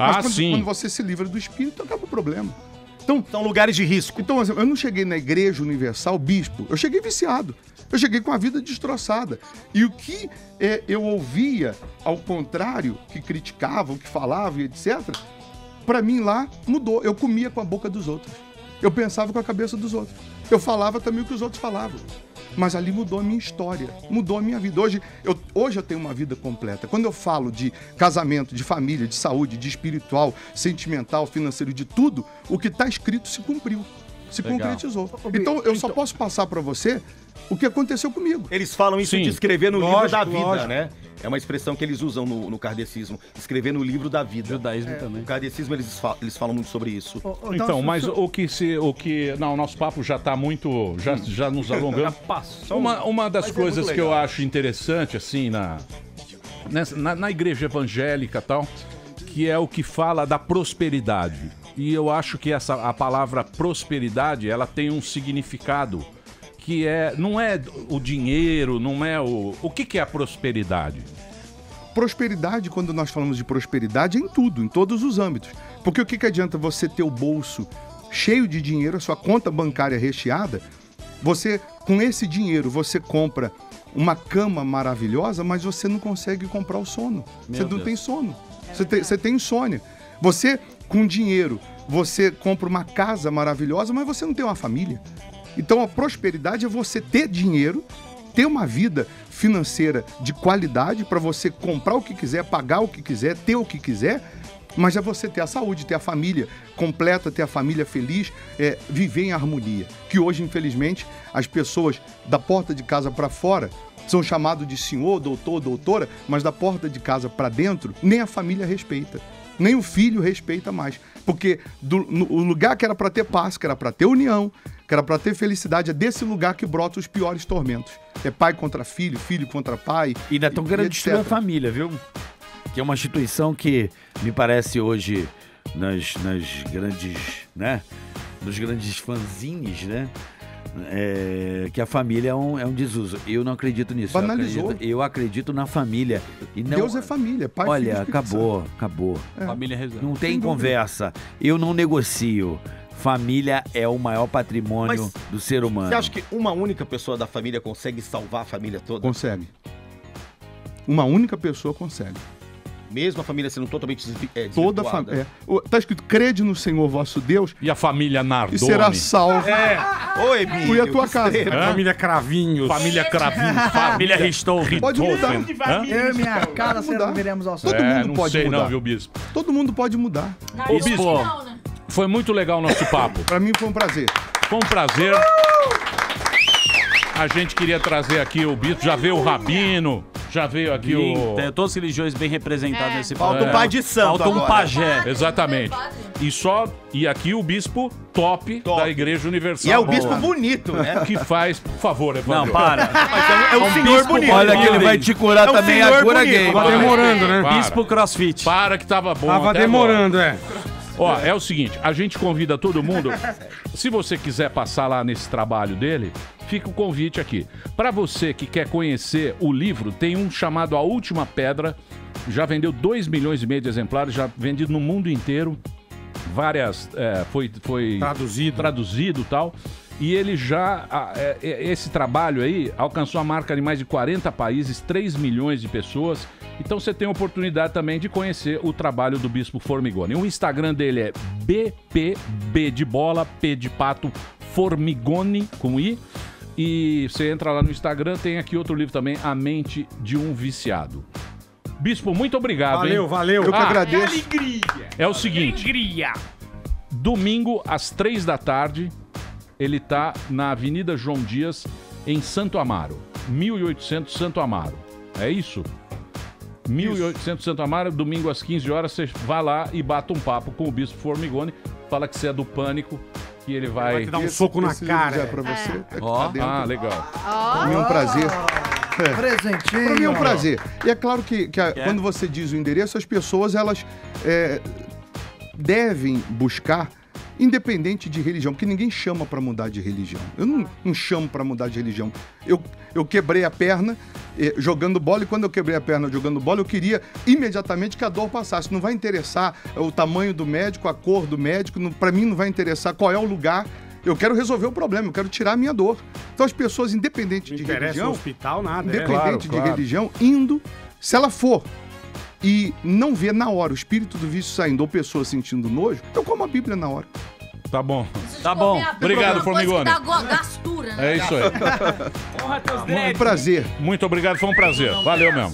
Ah, quando, sim. quando você se livra do espírito, acaba o problema. Então, são lugares de risco. Então, eu não cheguei na Igreja Universal, bispo, eu cheguei viciado. Eu cheguei com a vida destroçada. E o que é, eu ouvia, ao contrário, que criticava, o que falava e etcétera, para mim lá mudou. Eu comia com a boca dos outros. Eu pensava com a cabeça dos outros. Eu falava também o que os outros falavam. Mas ali mudou a minha história, mudou a minha vida. Hoje eu, hoje eu tenho uma vida completa. Quando eu falo de casamento, de família, de saúde, de espiritual, sentimental, financeiro, de tudo, o que está escrito se cumpriu, se Legal. concretizou. Então eu só posso passar para você o que aconteceu comigo. Eles falam isso Sim. de escrever no Lógico, livro da vida, lógico. né? É uma expressão que eles usam no, no kardecismo. Escrever no livro da vida. Judaísmo é. também. No kardecismo eles, fa eles falam muito sobre isso. Então, mas o que se. O que. Não, o nosso papo já tá muito. Já, já nos alongando. Uma, uma das Mas é coisas muito que eu legal. acho interessante, assim, na, nessa- na, na igreja evangélica e tal, que é o que fala da prosperidade. E eu acho que essa, a palavra prosperidade, ela tem um significado que é. Não é o dinheiro, não é o. O que, que é a prosperidade? Prosperidade, quando nós falamos de prosperidade, é em tudo, em todos os âmbitos. Porque o que, que adianta você ter o bolso cheio de dinheiro, a sua conta bancária recheada, você, com esse dinheiro, você compra uma cama maravilhosa, mas você não consegue comprar o sono. Meu você não Deus. tem sono. Você tem, você tem insônia. Você, com dinheiro, você compra uma casa maravilhosa, mas você não tem uma família. Então a prosperidade é você ter dinheiro, ter uma vida financeira de qualidade para você comprar o que quiser, pagar o que quiser, ter o que quiser, mas é você ter a saúde, ter a família completa, ter a família feliz, é, viver em harmonia. Que hoje, infelizmente, as pessoas da porta de casa para fora são chamados de senhor, doutor, doutora, mas da porta de casa para dentro, nem a família respeita. Nem o filho respeita mais. Porque do, no, o lugar que era para ter paz, que era para ter união, que era para ter felicidade, é desse lugar que brotam os piores tormentos. É pai contra filho, filho contra pai. E ainda estão querendo destruir a etcétera. família, viu? Que é uma instituição que me parece hoje nas, nas grandes, né? Nos grandes fanzines, né? É, que a família é um, é um desuso. Eu não acredito nisso. Eu Banalizou. acredito, eu acredito na família. E não, Deus é família, pai, filho, Olha, Espírito acabou, Santo. acabou. É. Família resolve. Não tem Sem dúvida. conversa. Eu não negocio. Família é o maior patrimônio Mas do ser humano. Você acha que uma única pessoa da família consegue salvar a família toda? Consegue. Uma única pessoa consegue. Mesmo a família sendo totalmente desvi- é, Toda a desvirtuada? família. Está escrito, crede no Senhor vosso Deus E a família Nardoni? e será salvo. É. Oi, Emílio. Fui a tua que casa. extremo. Hã? Família Cravinhos. Família Cravinho. Família Ristoffen. Pode mudar. Hã? Eu e minha cara Pode mudar. serviremos ao sol. Todo É, mundo não pode sei mudar. não, viu, Bispo? Todo mundo pode mudar. Ô, Bispo, Não, né? foi muito legal o nosso papo. Pra mim foi um prazer. Foi um prazer. A gente queria trazer aqui o Bispo. Já veio o Rabino, já veio aqui o... Tem todas as religiões bem representadas É. nesse Falta programa. um pai de santo Falta um agora. pajé. Exatamente. E só... E aqui o Bispo top, Top. da Igreja Universal. E é o bispo bonito, né? Que faz... Por favor, Evandro. Não, para. Mas é um, é um Um senhor bispo, bonito. Olha que ele vai te curar É um também a senhor cura bonito. gay. Tava Para. demorando, né? Para. Bispo CrossFit. Para que tava bom Tava até demorando, é. agora. Ó, é o seguinte, a gente convida todo mundo. Se você quiser passar lá nesse trabalho dele, fica o convite aqui. Para você que quer conhecer o livro, tem um chamado A Última Pedra. Já vendeu dois milhões e meio de exemplares, já vendido no mundo inteiro. Várias... é, foi foi Traduzido. traduzido e tal. E ele já... a- é, é, esse trabalho aí alcançou a marca de mais de quarenta países, três milhões de pessoas. Então você tem a oportunidade também de conhecer o trabalho do Bispo Formigoni. O Instagram dele é B P B de bola, P de pato, Formigoni, com I. E você entra lá no Instagram, tem aqui outro livro também, A Mente de um Viciado. Bispo, muito obrigado, Valeu, hein? valeu. Eu que Ah, agradeço. É o seguinte, domingo às três da tarde, ele tá na Avenida João Dias, em Santo Amaro. mil e oitocentos Santo Amaro. É isso? mil e oitocentos Santo Amaro, domingo às quinze horas, você vai lá e bata um papo com o Bispo Formigoni, fala que você é do Pânico, que ele vai... Vai te dar um Esse- soco na esse livro cara. já é pra você. É que Ó, tá dentro. ah, legal. Pra mim é um prazer. É. Presentinho. Pra mim é um prazer. E é claro que, que a- quando você diz o endereço, as pessoas elas é, devem buscar independente de religião, porque ninguém chama para mudar de religião. Eu não, não chamo para mudar de religião. Eu, eu quebrei a perna eh, jogando bola, e quando eu quebrei a perna jogando bola, eu queria imediatamente que a dor passasse. Não vai interessar o tamanho do médico, a cor do médico, para mim não vai interessar qual é o lugar. Eu quero resolver o problema, eu quero tirar a minha dor. Então as pessoas, independente de religião... No hospital, nada. Independente é. claro, de claro. religião, indo, se ela for e não ver na hora o espírito do vício saindo ou pessoa sentindo nojo, eu como a Bíblia na hora. Tá bom. Tá bom. Obrigado, Formigoni. Dá go- gastura, né? É isso aí. Um prazer. Muito obrigado, foi um prazer. Valeu mesmo.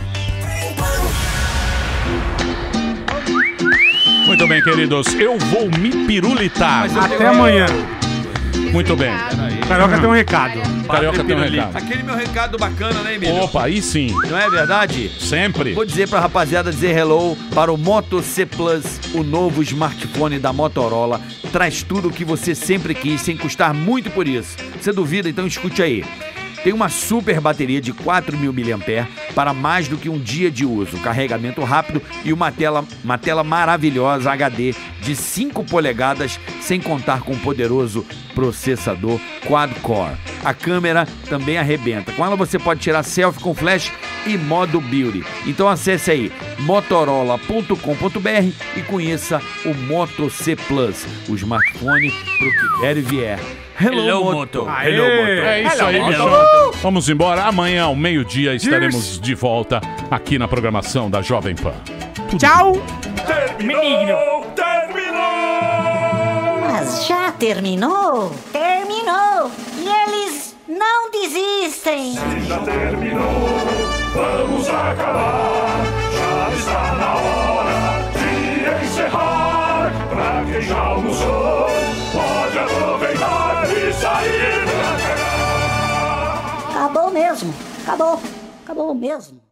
Muito bem, queridos. Eu vou me pirulitar. Até amanhã. Muito bem. Carioca tem um recado. Carioca tem um recado. Aquele meu recado bacana, né, Emílio? Opa, aí sim. Não é verdade? Sempre. Vou dizer pra rapaziada dizer hello para o Moto C Plus, o novo smartphone da Motorola. Traz tudo o que você sempre quis, sem custar muito por isso. Você duvida? Então escute aí. Tem uma super bateria de quatro mil miliampères para mais do que um dia de uso, carregamento rápido e uma tela, uma tela maravilhosa H D de cinco polegadas, sem contar com um poderoso processador quad-core. A câmera também arrebenta. Com ela você pode tirar selfie com flash e modo beauty. Então acesse aí motorola ponto com ponto b r e conheça o Moto C Plus, o smartphone pro que der e vier. Hello, Hello, Moto. Moto. Aê. Hello, Moto. É isso aí, Hello, bicho. Moto. Vamos embora. Amanhã, ao meio-dia, estaremos de volta aqui na programação da Jovem Pan. Tchau. Terminou! Terminou! Mas já terminou? Terminou! E eles não desistem! Se já terminou, vamos acabar. Já está na hora de encerrar. Pra quem já almoçou, pode aproveitar e sair pra cá. Acabou mesmo! Acabou! Acabou mesmo!